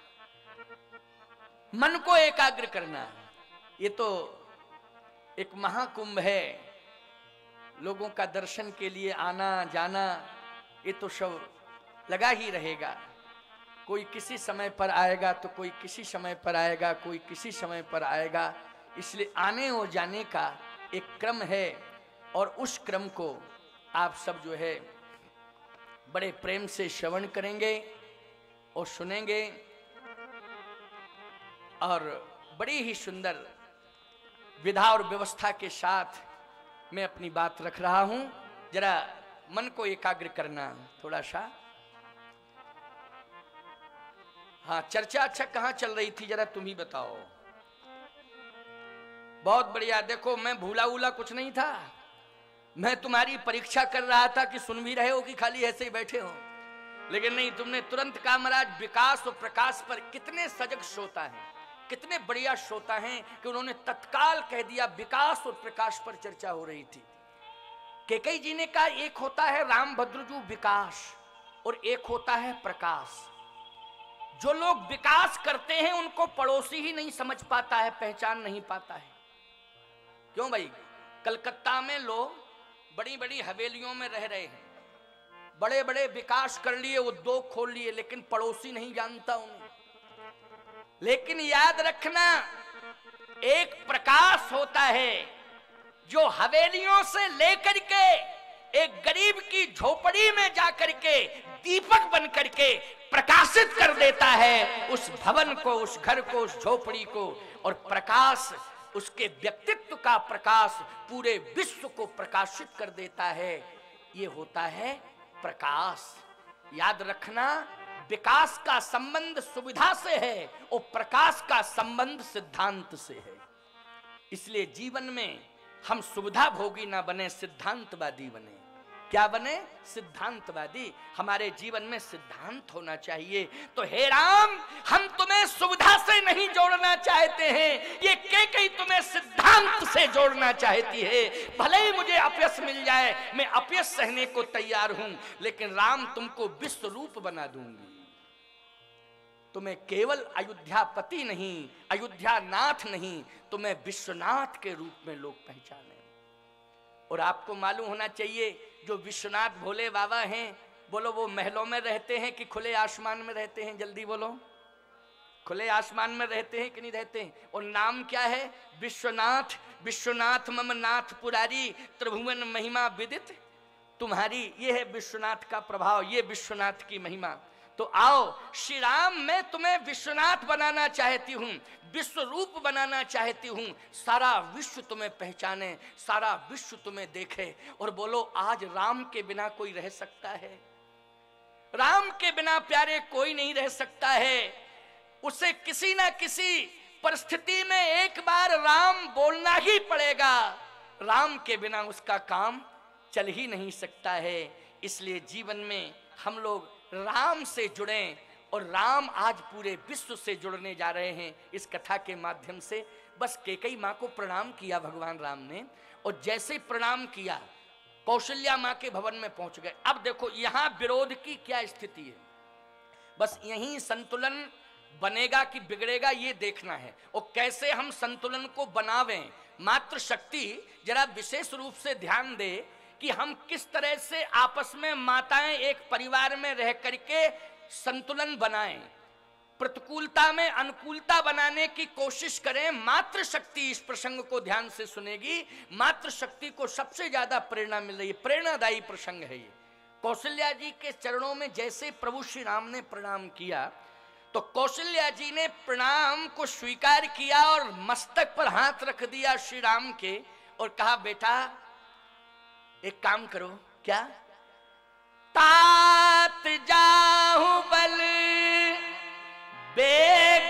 मन को एकाग्र करना। ये तो एक महाकुंभ है, लोगों का दर्शन के लिए आना जाना, ये तो सब लगा ही रहेगा। कोई किसी समय पर आएगा तो कोई किसी समय पर आएगा, कोई किसी समय पर आएगा। इसलिए आने और जाने का एक क्रम है और उस क्रम को आप सब जो है बड़े प्रेम से श्रवण करेंगे और सुनेंगे और बड़ी ही सुंदर विधा और व्यवस्था के साथ मैं अपनी बात रख रहा हूं। जरा मन को एकाग्र करना थोड़ा सा। हाँ, चर्चा अच्छा कहां चल रही थी जरा तुम ही बताओ। बहुत बढ़िया। देखो मैं भूला उला कुछ नहीं था, मैं तुम्हारी परीक्षा कर रहा था कि सुन भी रहे हो कि खाली ऐसे ही बैठे हो। लेकिन नहीं, तुमने तुरंत कहा महाराज विकास और प्रकाश पर कितने सजग श्रोता हैं, कितने बढ़िया श्रोता हैं कि उन्होंने तत्काल कह दिया विकास और प्रकाश पर चर्चा हो रही थी। केकई जी ने कहा एक होता है राम भद्रजू विकास और एक होता है प्रकाश। जो लोग विकास करते हैं उनको पड़ोसी ही नहीं समझ पाता है, पहचान नहीं पाता है। क्यों भाई? कलकत्ता में लोग बड़ी बड़ी हवेलियों में रह रहे हैं, बड़े बड़े विकास कर लिए, उद्योग खोल लिए, लेकिन पड़ोसी नहीं जानता उन्हें। लेकिन याद रखना एक प्रकाश होता है जो हवेलियों से लेकर के एक गरीब की झोपड़ी में जाकर के दीपक बन करके प्रकाशित कर देता है उस भवन को, उस घर को, उस झोपड़ी को। और प्रकाश, उसके व्यक्तित्व का प्रकाश पूरे विश्व को प्रकाशित कर देता है। ये होता है प्रकाश। याद रखना विकास का संबंध सुविधा से है और प्रकाश का संबंध सिद्धांत से है। इसलिए जीवन में हम सुविधा भोगी ना बने, सिद्धांतवादी बने। क्या बने? सिद्धांतवादी। हमारे जीवन में सिद्धांत होना चाहिए। तो हे राम, हम तुम्हें सुविधा से नहीं जोड़ना चाहते हैं, ये कैकेयी तुम्हें सिद्धांत से जोड़ना चाहती है। भले ही मुझे अपयश मिल जाए, मैं अपयश सहने को तैयार हूं, लेकिन राम तुमको विश्व रूप बना दूंगी। तुम्हें केवल अयोध्यापति नहीं, अयोध्या नाथ नहीं, तुम्हें विश्वनाथ के रूप में लोग पहचाने। और आपको मालूम होना चाहिए जो विश्वनाथ भोले बाबा हैं, बोलो वो महलों में रहते हैं कि खुले आसमान में रहते हैं? जल्दी बोलो। खुले आसमान में रहते हैं कि नहीं रहते हैं? और नाम क्या है? विश्वनाथ। विश्वनाथ मम नाथ पुरारी, त्रिभुवन महिमा विदित तुम्हारी। ये है विश्वनाथ का प्रभाव, ये विश्वनाथ की महिमा। तो आओ श्री राम, मैं तुम्हें विश्वनाथ बनाना चाहती हूं, विश्व रूप बनाना चाहती हूं। सारा विश्व तुम्हें पहचाने, सारा विश्व तुम्हें देखे और बोलो आज राम के बिना कोई रह सकता है? राम के बिना प्यारे कोई नहीं रह सकता है। उसे किसी ना किसी परिस्थिति में एक बार राम बोलना ही पड़ेगा। राम के बिना उसका काम चल ही नहीं सकता है। इसलिए जीवन में हम लोग राम से जुड़ें और राम आज पूरे विश्व से जुड़ने जा रहे हैं इस कथा के माध्यम से। बस कैकेयी माँ को प्रणाम किया भगवान राम ने, और जैसे प्रणाम किया कौशल्या माँ के भवन में पहुंच गए। अब देखो यहाँ विरोध की क्या स्थिति है, बस यहीं संतुलन बनेगा कि बिगड़ेगा ये देखना है, और कैसे हम संतुलन को बनावें। मातृ शक्ति जरा विशेष रूप से ध्यान दे कि हम किस तरह से आपस में माताएं एक परिवार में रह करके संतुलन बनाएं, प्रतिकूलता में अनुकूलता बनाने की कोशिश करें। मातृ शक्ति इस प्रसंग को ध्यान से सुनेगी। मातृ शक्ति को सबसे ज्यादा प्रेरणा मिल रही है, प्रेरणादायी प्रसंग है ये। कौशल्या जी के चरणों में जैसे प्रभु श्री राम ने प्रणाम किया तो कौशल्या जी ने प्रणाम को स्वीकार किया और मस्तक पर हाथ रख दिया श्री राम के और कहा बेटा एक काम करो। क्या? तात जाहु बल बेग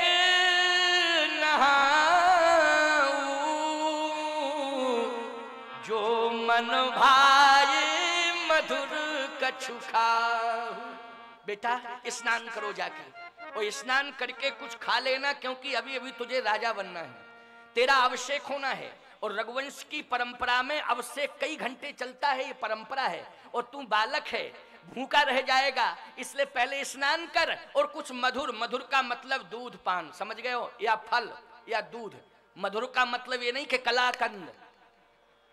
नहाऊं, जो मन भाए मधुर कछु खाऊं। बेटा स्नान करो जाकर, और स्नान करके कुछ खा लेना, क्योंकि अभी अभी तुझे राजा बनना है, तेरा अभिषेक होना है। और रघुवंश की परंपरा में अभिषेक कई घंटे चलता है, ये परंपरा है, और तू बालक है, भूखा रह जाएगा, इसलिए पहले स्नान कर और कुछ मधुर, मधुर का मतलब दूध पान, समझ गए हो, या फल या दूध। मधुर का मतलब ये नहीं कि कलाकंद,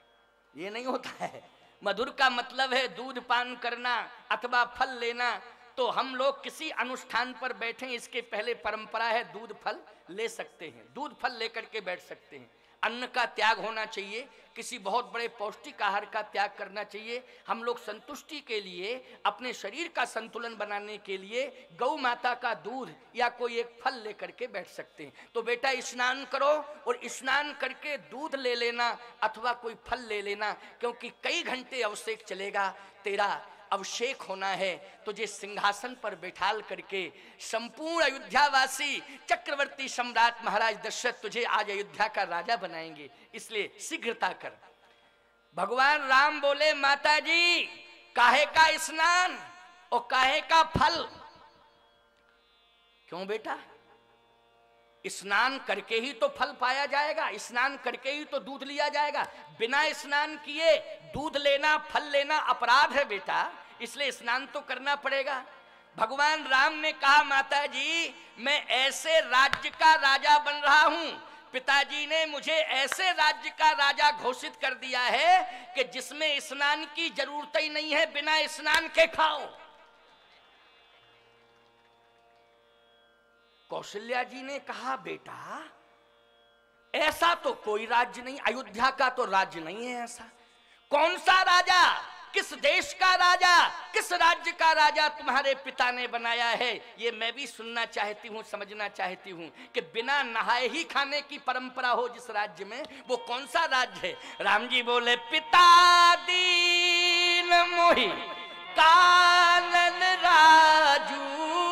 ये नहीं होता है। मधुर का मतलब है दूध पान करना अथवा फल लेना। तो हम लोग किसी अनुष्ठान पर बैठे, इसके पहले परंपरा है दूध फल ले सकते हैं, दूध फल लेकर के बैठ सकते हैं। अन्न का त्याग होना चाहिए, किसी बहुत बड़े पौष्टिक आहार का त्याग करना चाहिए। हम लोग संतुष्टि के लिए, अपने शरीर का संतुलन बनाने के लिए गौ माता का दूध या कोई एक फल लेकर के बैठ सकते हैं। तो बेटा स्नान करो और स्नान करके दूध ले लेना अथवा कोई फल ले लेना, क्योंकि कई घंटे अभिषेक चलेगा, तेरा अभिषेक होना है। तुझे सिंहासन पर बैठाल करके संपूर्ण अयोध्यावासी चक्रवर्ती सम्राट महाराज दशरथ तुझे आज अयोध्या का राजा बनाएंगे, इसलिए शीघ्रता कर। भगवान राम बोले, माता जी काहे का स्नान और काहे का फल? क्यों बेटा? स्नान करके ही तो फल पाया जाएगा, स्नान करके ही तो दूध लिया जाएगा। बिना स्नान किए दूध लेना, फल लेना अपराध है बेटा, इसलिए स्नान तो करना पड़ेगा। भगवान राम ने कहा, माता जी मैं ऐसे राज्य का राजा बन रहा हूं, पिताजी ने मुझे ऐसे राज्य का राजा घोषित कर दिया है कि जिसमें स्नान की जरूरत ही नहीं है, बिना स्नान के खाओ। कौशल्या जी ने कहा, बेटा ऐसा तो कोई राज्य नहीं, अयोध्या का तो राज्य नहीं है ऐसा। कौन सा राजा, किस देश का राजा, किस राज्य का राजा तुम्हारे पिता ने बनाया है, ये मैं भी सुनना चाहती हूँ, समझना चाहती हूँ कि बिना नहाए ही खाने की परंपरा हो जिस राज्य में, वो कौन सा राज्य है? राम जी बोले, पिता दीन मोहि कानन राजू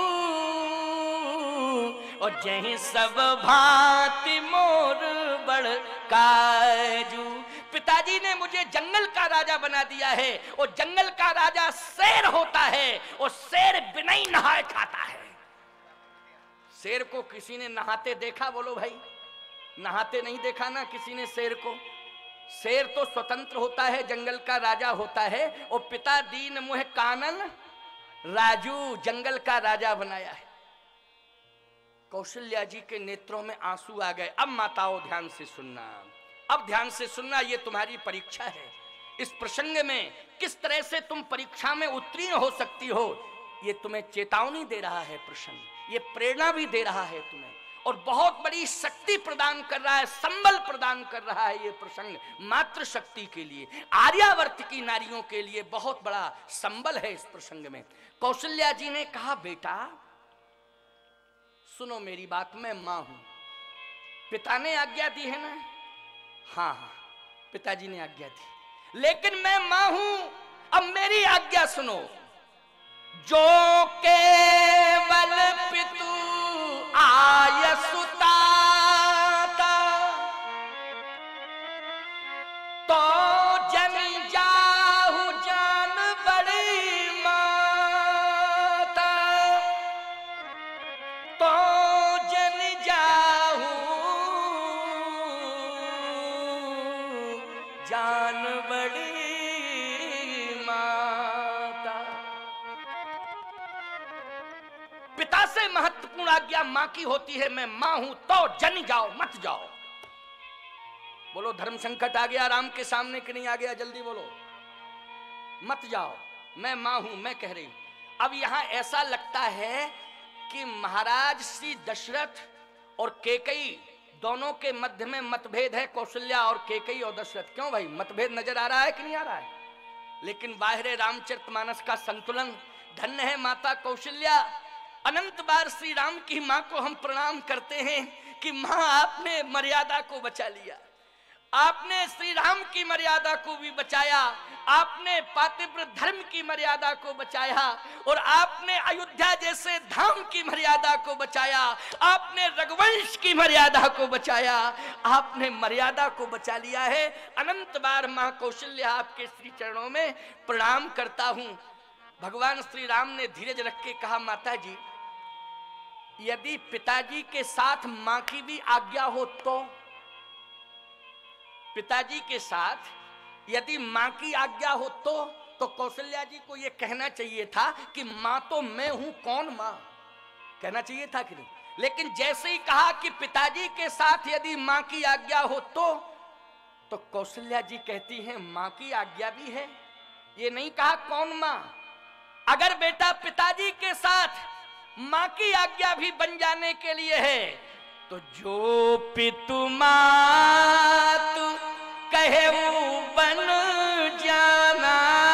और जहीं सब भांति मोर बड़ काजू। पिताजी ने मुझे जंगल का राजा बना दिया है और जंगल का राजा शेर होता है और शेर बिना ही नहाए खाता है। शेर को किसी ने नहाते देखा? बोलो भाई, नहाते नहीं देखा ना किसी ने शेर को। शेर तो स्वतंत्र होता है, जंगल का राजा होता है, और पिता दीन मुह कानन राजू जंगल का राजा बनाया है। कौशल्या जी के नेत्रों में आंसू आ गए। अब माताओं ध्यान से सुनना, अब ध्यान से सुनना, ये तुम्हारी परीक्षा है। इस प्रसंग में किस तरह से तुम परीक्षा में उत्तीर्ण हो सकती हो, ये तुम्हें चेतावनी दे रहा है प्रसंग, ये प्रेरणा भी दे रहा है तुम्हें, और बहुत बड़ी शक्ति प्रदान कर रहा है, संबल प्रदान कर रहा है। ये प्रसंग मातृ शक्ति के लिए, आर्यावर्त की नारियों के लिए बहुत बड़ा संबल है इस प्रसंग में। कौशल्या जी ने कहा, बेटा सुनो मेरी बात, मैं मां हूं, पिता ने आज्ञा दी है ना? हाँ हाँ पिताजी ने आज्ञा दी, लेकिन मैं मां हूं, अब मेरी आज्ञा सुनो। जो केवल पितु आय सुताता तो जन जाहु जान बड़ी माता, तो जन जाहु जान बड़ी माता। पिता से महत्वपूर्ण आज्ञा मां की होती है। मैं मां हूं तो जन जाओ, मत जाओ। बोलो, धर्म संकट आ गया राम के सामने कि नहीं आ गया? जल्दी बोलो, मत जाओ, मैं मां हूं, मैं कह रही हूं। अब यहां ऐसा लगता है कि महाराज श्री दशरथ और कैकेयी दोनों के मध्य में मतभेद है, कौशल्या और कैकेयी और दशरथ। क्यों भाई, मतभेद नजर आ रहा है कि नहीं आ रहा है? लेकिन बाहर रामचरितमानस का संतुलन। धन्य है माता कौशल्या। अनंत बार श्री राम की मां को हम प्रणाम करते हैं कि मां आपने मर्यादा को बचा लिया, आपने श्री राम की मर्यादा को भी बचाया, आपने पातिव्र धर्म की मर्यादा को बचाया, और आपने अयोध्या जैसे धाम की मर्यादा को बचाया, आपने रघुवंश की मर्यादा को बचाया, आपने मर्यादा को बचा लिया है। अनंत बार मां कौशल्या आपके श्री चरणों में प्रणाम करता हूं। भगवान श्री राम ने धीरज रख के कहा, माता जी यदि पिताजी के साथ मां की भी आज्ञा हो तो, पिताजी के साथ यदि मां की आज्ञा हो तो तो कौशल्या जी को यह कहना चाहिए था कि मां तो मैं हूं, कौन मां, कहना चाहिए था कि नहीं? लेकिन जैसे ही कहा कि पिताजी के साथ यदि मां की आज्ञा हो तो तो कौशल्या जी कहती हैं मां की आज्ञा भी है। ये नहीं कहा कौन मां, अगर बेटा पिताजी के साथ मां की आज्ञा भी बन जाने के लिए है तो जो पितु मातु कहे वो बन जाना,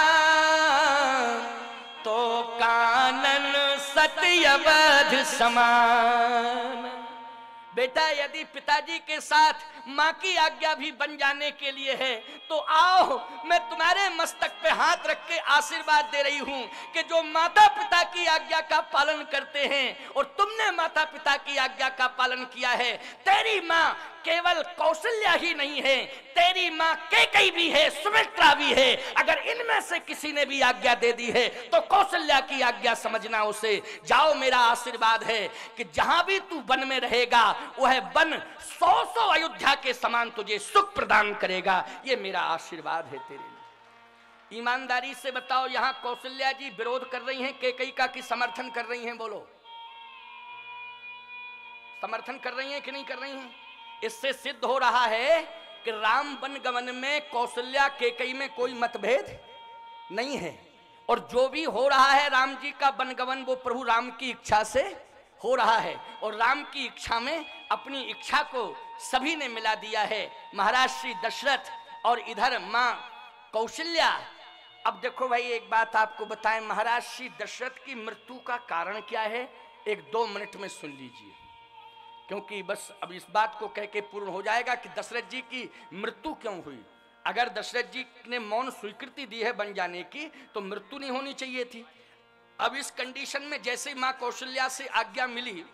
तो कानन सत्यवध समान। बेटा यदि पिताजी के साथ मां की आज्ञा भी बन जाने के लिए है तो आओ, मैं तुम्हारे मस्तक पे हाथ रख के आशीर्वाद दे रही हूं कि जो माता पिता की आज्ञा का पालन करते हैं और तुमने माता पिता की आज्ञा का पालन किया है, तेरी मां केवल कौशल्या ही नहीं है, तेरी मां कैकेयी भी है, सुमित्रा भी है। अगर इनमें से किसी ने भी आज्ञा दे दी है तो कौशल्या की आज्ञा समझना उसे। जाओ, मेरा आशीर्वाद है कि जहां भी तू वन में रहेगा वह वन सौ सौ अयोध्या के समान तुझे सुख प्रदान करेगा। ये मेरा आशीर्वाद है तेरे लिए। ईमानदारी से बताओ, यहां कौशल्या जी विरोध कर रही हैं कैकेयी का कि समर्थन कर रही हैं? बोलो, समर्थन कर रही हैं कि नहीं कर रही हैं? इससे सिद्ध हो रहा है कि राम वनगमन में कौशल्या कैकेयी में कोई मतभेद नहीं है, और जो भी हो रहा है राम जी का वनगमन वो प्रभु राम की इच्छा से हो रहा है, और राम की इच्छा में अपनी इच्छा को सभी ने मिला दिया है। महाराज श्री दशरथ और इधर मां कौशल्या। अब देखो भाई, एक बात आपको बताएं, महाराज श्री दशरथ की मृत्यु का कारण क्या है, एक दो मिनट में सुन लीजिए, क्योंकि बस अब इस बात को कह के पूर्ण हो जाएगा कि दशरथ जी की मृत्यु क्यों हुई। अगर दशरथ जी ने मौन स्वीकृति दी है बन जाने की तो मृत्यु नहीं होनी चाहिए थी। अब इस कंडीशन में जैसे मां कौशल्या से आज्ञा मिली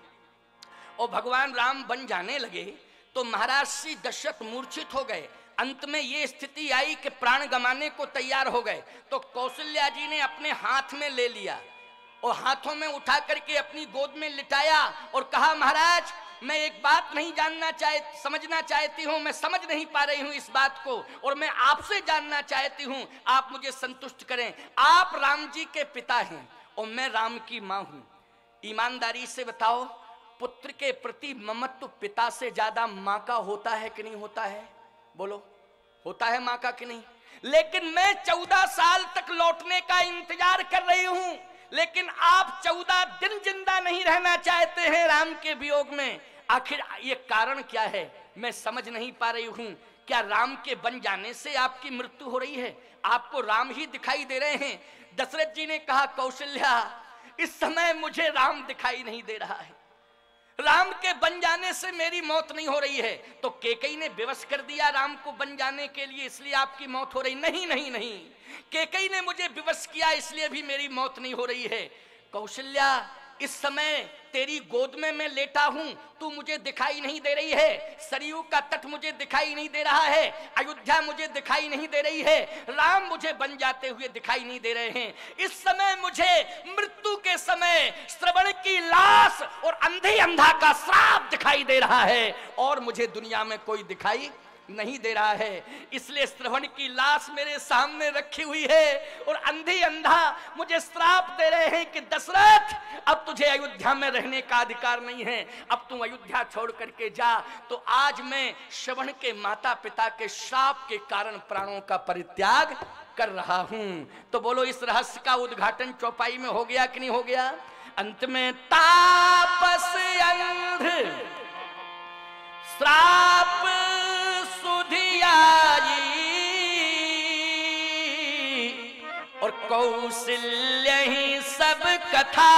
और भगवान राम बन जाने लगे तो महाराज श्री दशरथ मूर्छित हो गए। अंत में ये स्थिति आई कि प्राण गंवाने को तैयार हो गए, तो कौशल्या जी ने अपने हाथ में ले लिया और हाथों में उठा करके अपनी गोद में लिटाया और कहा, महाराज मैं एक बात नहीं जानना चाहे समझना चाहती हूँ, मैं समझ नहीं पा रही हूँ इस बात को, और मैं आपसे जानना चाहती हूँ, आप मुझे संतुष्ट करें। आप राम जी के पिता हैं और मैं राम की माँ हूँ। ईमानदारी से बताओ, पुत्र के प्रति ममत्व पिता से ज्यादा माँ का होता है कि नहीं होता है? बोलो, होता है माँ का कि नहीं? लेकिन मैं चौदह साल तक लौटने का इंतजार कर रही हूँ, लेकिन आप चौदह दिन जिंदा नहीं रहना चाहते हैं राम के वियोग में। आखिर ये कारण क्या है, मैं समझ नहीं पा रही हूं। क्या राम के बन जाने से आपकी मृत्यु हो रही है? आपको राम ही दिखाई दे रहे हैं? दशरथ जी ने कहा, कौशल्या इस समय मुझे राम दिखाई नहीं दे रहा है, राम के बन जाने से मेरी मौत नहीं हो रही है। तो कैकेयी ने विवश कर दिया राम को बन जाने के लिए, इसलिए आपकी मौत हो रही? नहीं नहीं नहीं, कैकेयी ने मुझे विवश किया इसलिए भी मेरी मौत नहीं हो रही है। कौशल्या इस समय तेरी गोद में मैं लेटा हूं, तू मुझे दिखाई नहीं दे रही है, सरयू का तट मुझे दिखाई नहीं दे रहा है, अयोध्या मुझे दिखाई नहीं दे रही है, राम मुझे बन जाते हुए दिखाई नहीं दे रहे हैं। इस समय मुझे मृत्यु के समय श्रवण की लाश और अंधे अंधा का श्राप दिखाई दे रहा है, और मुझे दुनिया में कोई दिखाई नहीं दे रहा है। इसलिए श्रवण की लाश मेरे सामने रखी हुई है और अंधी अंधा मुझे श्राप दे रहे हैं कि दशरथ अब तुझे अयोध्या में रहने का अधिकार नहीं है, अब तू अयोध्या छोड़ करके जा। तो आज मैं श्रवण के माता पिता के श्राप के कारण प्राणों का परित्याग कर रहा हूं। तो बोलो, इस रहस्य का उद्घाटन चौपाई में हो गया कि नहीं हो गया? अंत में तापस अंध श्राप सुधियाई और कौशल्य ही सब कथा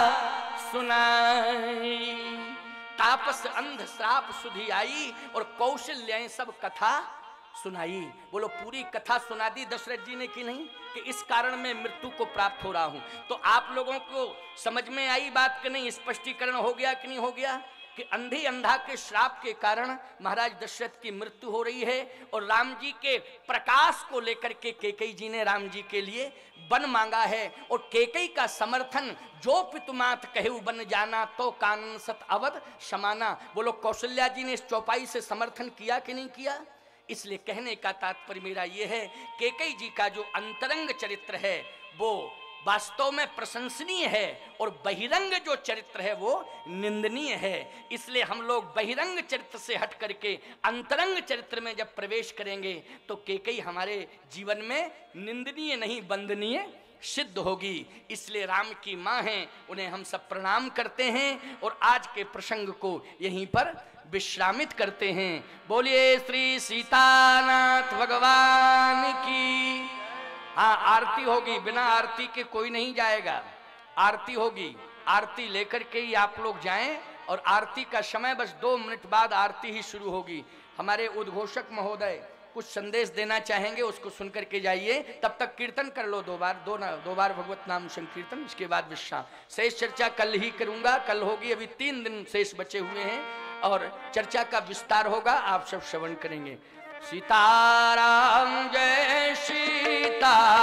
सुनाई। तापस अंध श्राप सुधी आई और कौशल्य ही सब कथा सुनाई। बोलो, पूरी कथा सुना दी दशरथ जी ने कि नहीं, कि इस कारण मैं मृत्यु को प्राप्त हो रहा हूं। तो आप लोगों को समझ में आई बात कि नहीं? स्पष्टीकरण हो गया कि नहीं हो गया कि अंधी अंधा के श्राप के कारण महाराज दशरथ की मृत्यु हो रही है, और राम जी के प्रकाश को लेकर के कैकेयी जी ने राम जी के लिए वन मांगा है। और कैकेयी का समर्थन, जो पितुमात कहु बन जाना तो कानन सत अवध समाना। बोलो, कौशल्या जी ने इस चौपाई से समर्थन किया कि नहीं किया? इसलिए कहने का तात्पर्य मेरा यह है, कैकेयी जी का जो अंतरंग चरित्र है वो वास्तव में प्रशंसनीय है, और बहिरंग जो चरित्र है वो निंदनीय है। इसलिए हम लोग बहिरंग चरित्र से हट करके अंतरंग चरित्र में जब प्रवेश करेंगे तो कैकेयी हमारे जीवन में निंदनीय नहीं, वंदनीय सिद्ध होगी। इसलिए राम की माँ हैं, उन्हें हम सब प्रणाम करते हैं और आज के प्रसंग को यहीं पर विश्रामित करते हैं। बोलिए श्री सीतानाथ भगवान की। हाँ, आरती होगी, बिना आरती के कोई नहीं जाएगा। आरती होगी, आरती लेकर के ही आप लोग जाएं और आरती का समय बस दो मिनट बाद आरती ही शुरू होगी। हमारे उद्घोषक महोदय कुछ संदेश देना चाहेंगे, उसको सुनकर के जाइए। तब तक कीर्तन कर लो दो बार, दो ना दो बार भगवत नाम संकीर्तन, इसके बाद विश्राम। शेष चर्चा कल ही करूंगा, कल होगी। अभी तीन दिन शेष बचे हुए हैं और चर्चा का विस्तार होगा, आप सब श्रवण करेंगे। सीताराम जय सीताराम,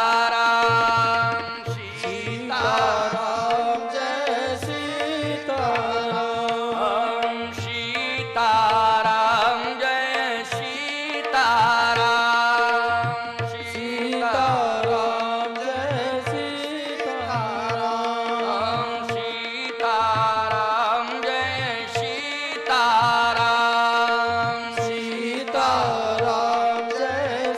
सीताराम जय सीताराम, सीताराम जय सीताराम, सीताराम जय सीताराम, सीताराम जय सीताराम, सीताराम जय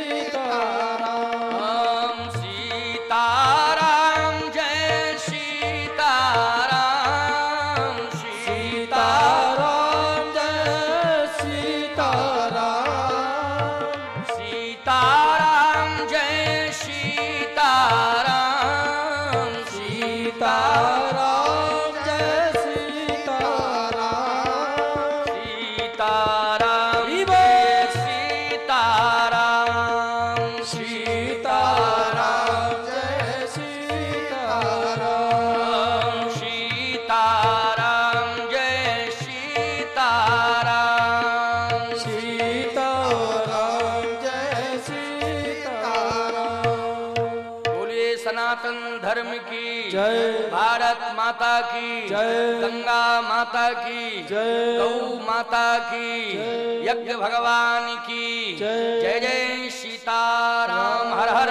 सीताराम, सीताराम जय सीताराम, सीताराम जय सीताराम, सीताराम जय सीताराम, सीताराम जय सीताराम, सीताराम जय सीताराम, सीताराम जय सीताराम, सीताराम जय सीताराम, सीताराम जय सीताराम। बोलिए सनातन धर्म की जय, भारत माता की जय, गंगा माता की जय, गौ माता की जय, यज्ञ भगवान की जय, जय जय सीताराम, हर हर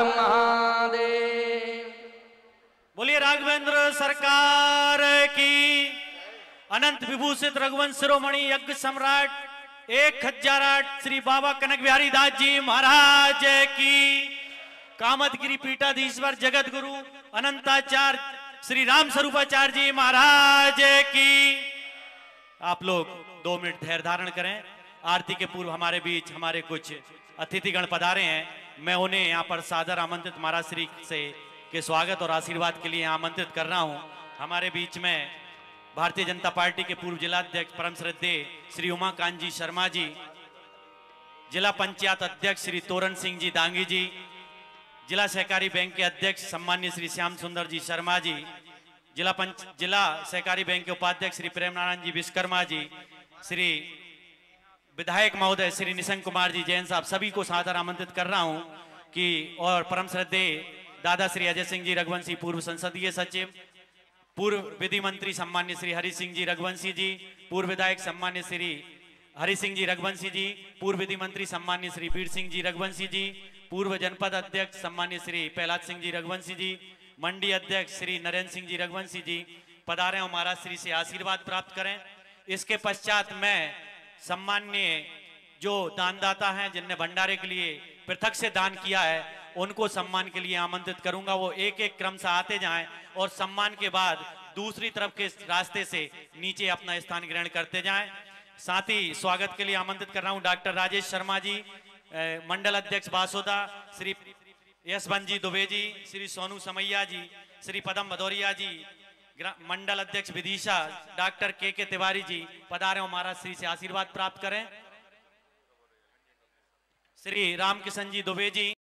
महादेव। बोलिए राघवेंद्र सरकार की। अनंत विभूषित रघुवंश शिरोमणि यज्ञ सम्राट एक हजार आठ श्री बाबा कनक बिहारी दास जी महाराज की। कामतगिरी पीठाधीश्वर जगत गुरु अनंताचार्य श्री राम स्वरूपाचार्य जी महाराज की। आप लोग दो मिनट धैर्य धारण करें। आरती के पूर्व हमारे बीच हमारे कुछ अतिथिगण पधारे हैं, मैं उन्हें यहाँ पर सादर आमंत्रित महाराज श्री से के स्वागत और आशीर्वाद के लिए आमंत्रित कर रहा हूँ। हमारे बीच में भारतीय जनता पार्टी के पूर्व जिलाध्यक्ष परम श्रद्धेय श्री उमाकांत जी शर्मा जी, जिला पंचायत अध्यक्ष श्री तोरण सिंह जी दांगी जी, जिला सहकारी बैंक के अध्यक्ष सम्मान्य श्री श्याम सुंदर जी शर्मा जी, जिला पंच जिला सहकारी बैंक के उपाध्यक्ष श्री प्रेम नारायण जी विश्वकर्मा जी, श्री विधायक महोदय श्री निशंक कुमार जी जैन साहब, सभी को सादर आमंत्रित कर रहा हूं कि और परम श्रद्धेय दादा श्री अजय सिंह जी रघुवंशी पूर्व संसदीय सचिव, पूर्व विधि मंत्री सम्मान्य श्री हरि सिंह जी रघुवंशी जी, पूर्व विधायक सम्मान्य श्री हरि सिंह जी रघुवंशी जी, पूर्व विधि मंत्री सम्मान्य श्री वीर सिंह जी रघुवंशी जी, पूर्व जनपद अध्यक्ष सम्मान्य श्री प्रहलाद सिंह जी रघुवंशी जी, मंडी अध्यक्ष श्री नरेंद्र सिंह जी रघुवंशी जी पधारे और महाराज श्री से आशीर्वाद प्राप्त करें। इसके पश्चात मैं सम्मान्य जो दानदाता हैं जिनने भंडारे के लिए पृथक से दान किया है उनको सम्मान के लिए आमंत्रित करूंगा। वो एक एक क्रम से आते जाएं और सम्मान के बाद दूसरी तरफ के रास्ते से नीचे अपना स्थान ग्रहण करते जाएं। साथ ही स्वागत के लिए आमंत्रित कर रहा हूं डॉक्टर राजेश शर्मा जी, मंडल अध्यक्ष बासोदा, श्री यशवंत जी दुबे जी, श्री सोनू समैया जी, श्री पदम भदौरिया जी, मंडल अध्यक्ष विदिशा, डॉक्टर के के तिवारी जी पधारे हो महाराज श्री से आशीर्वाद प्राप्त करें। श्री रामकिशन जी दुबे जी,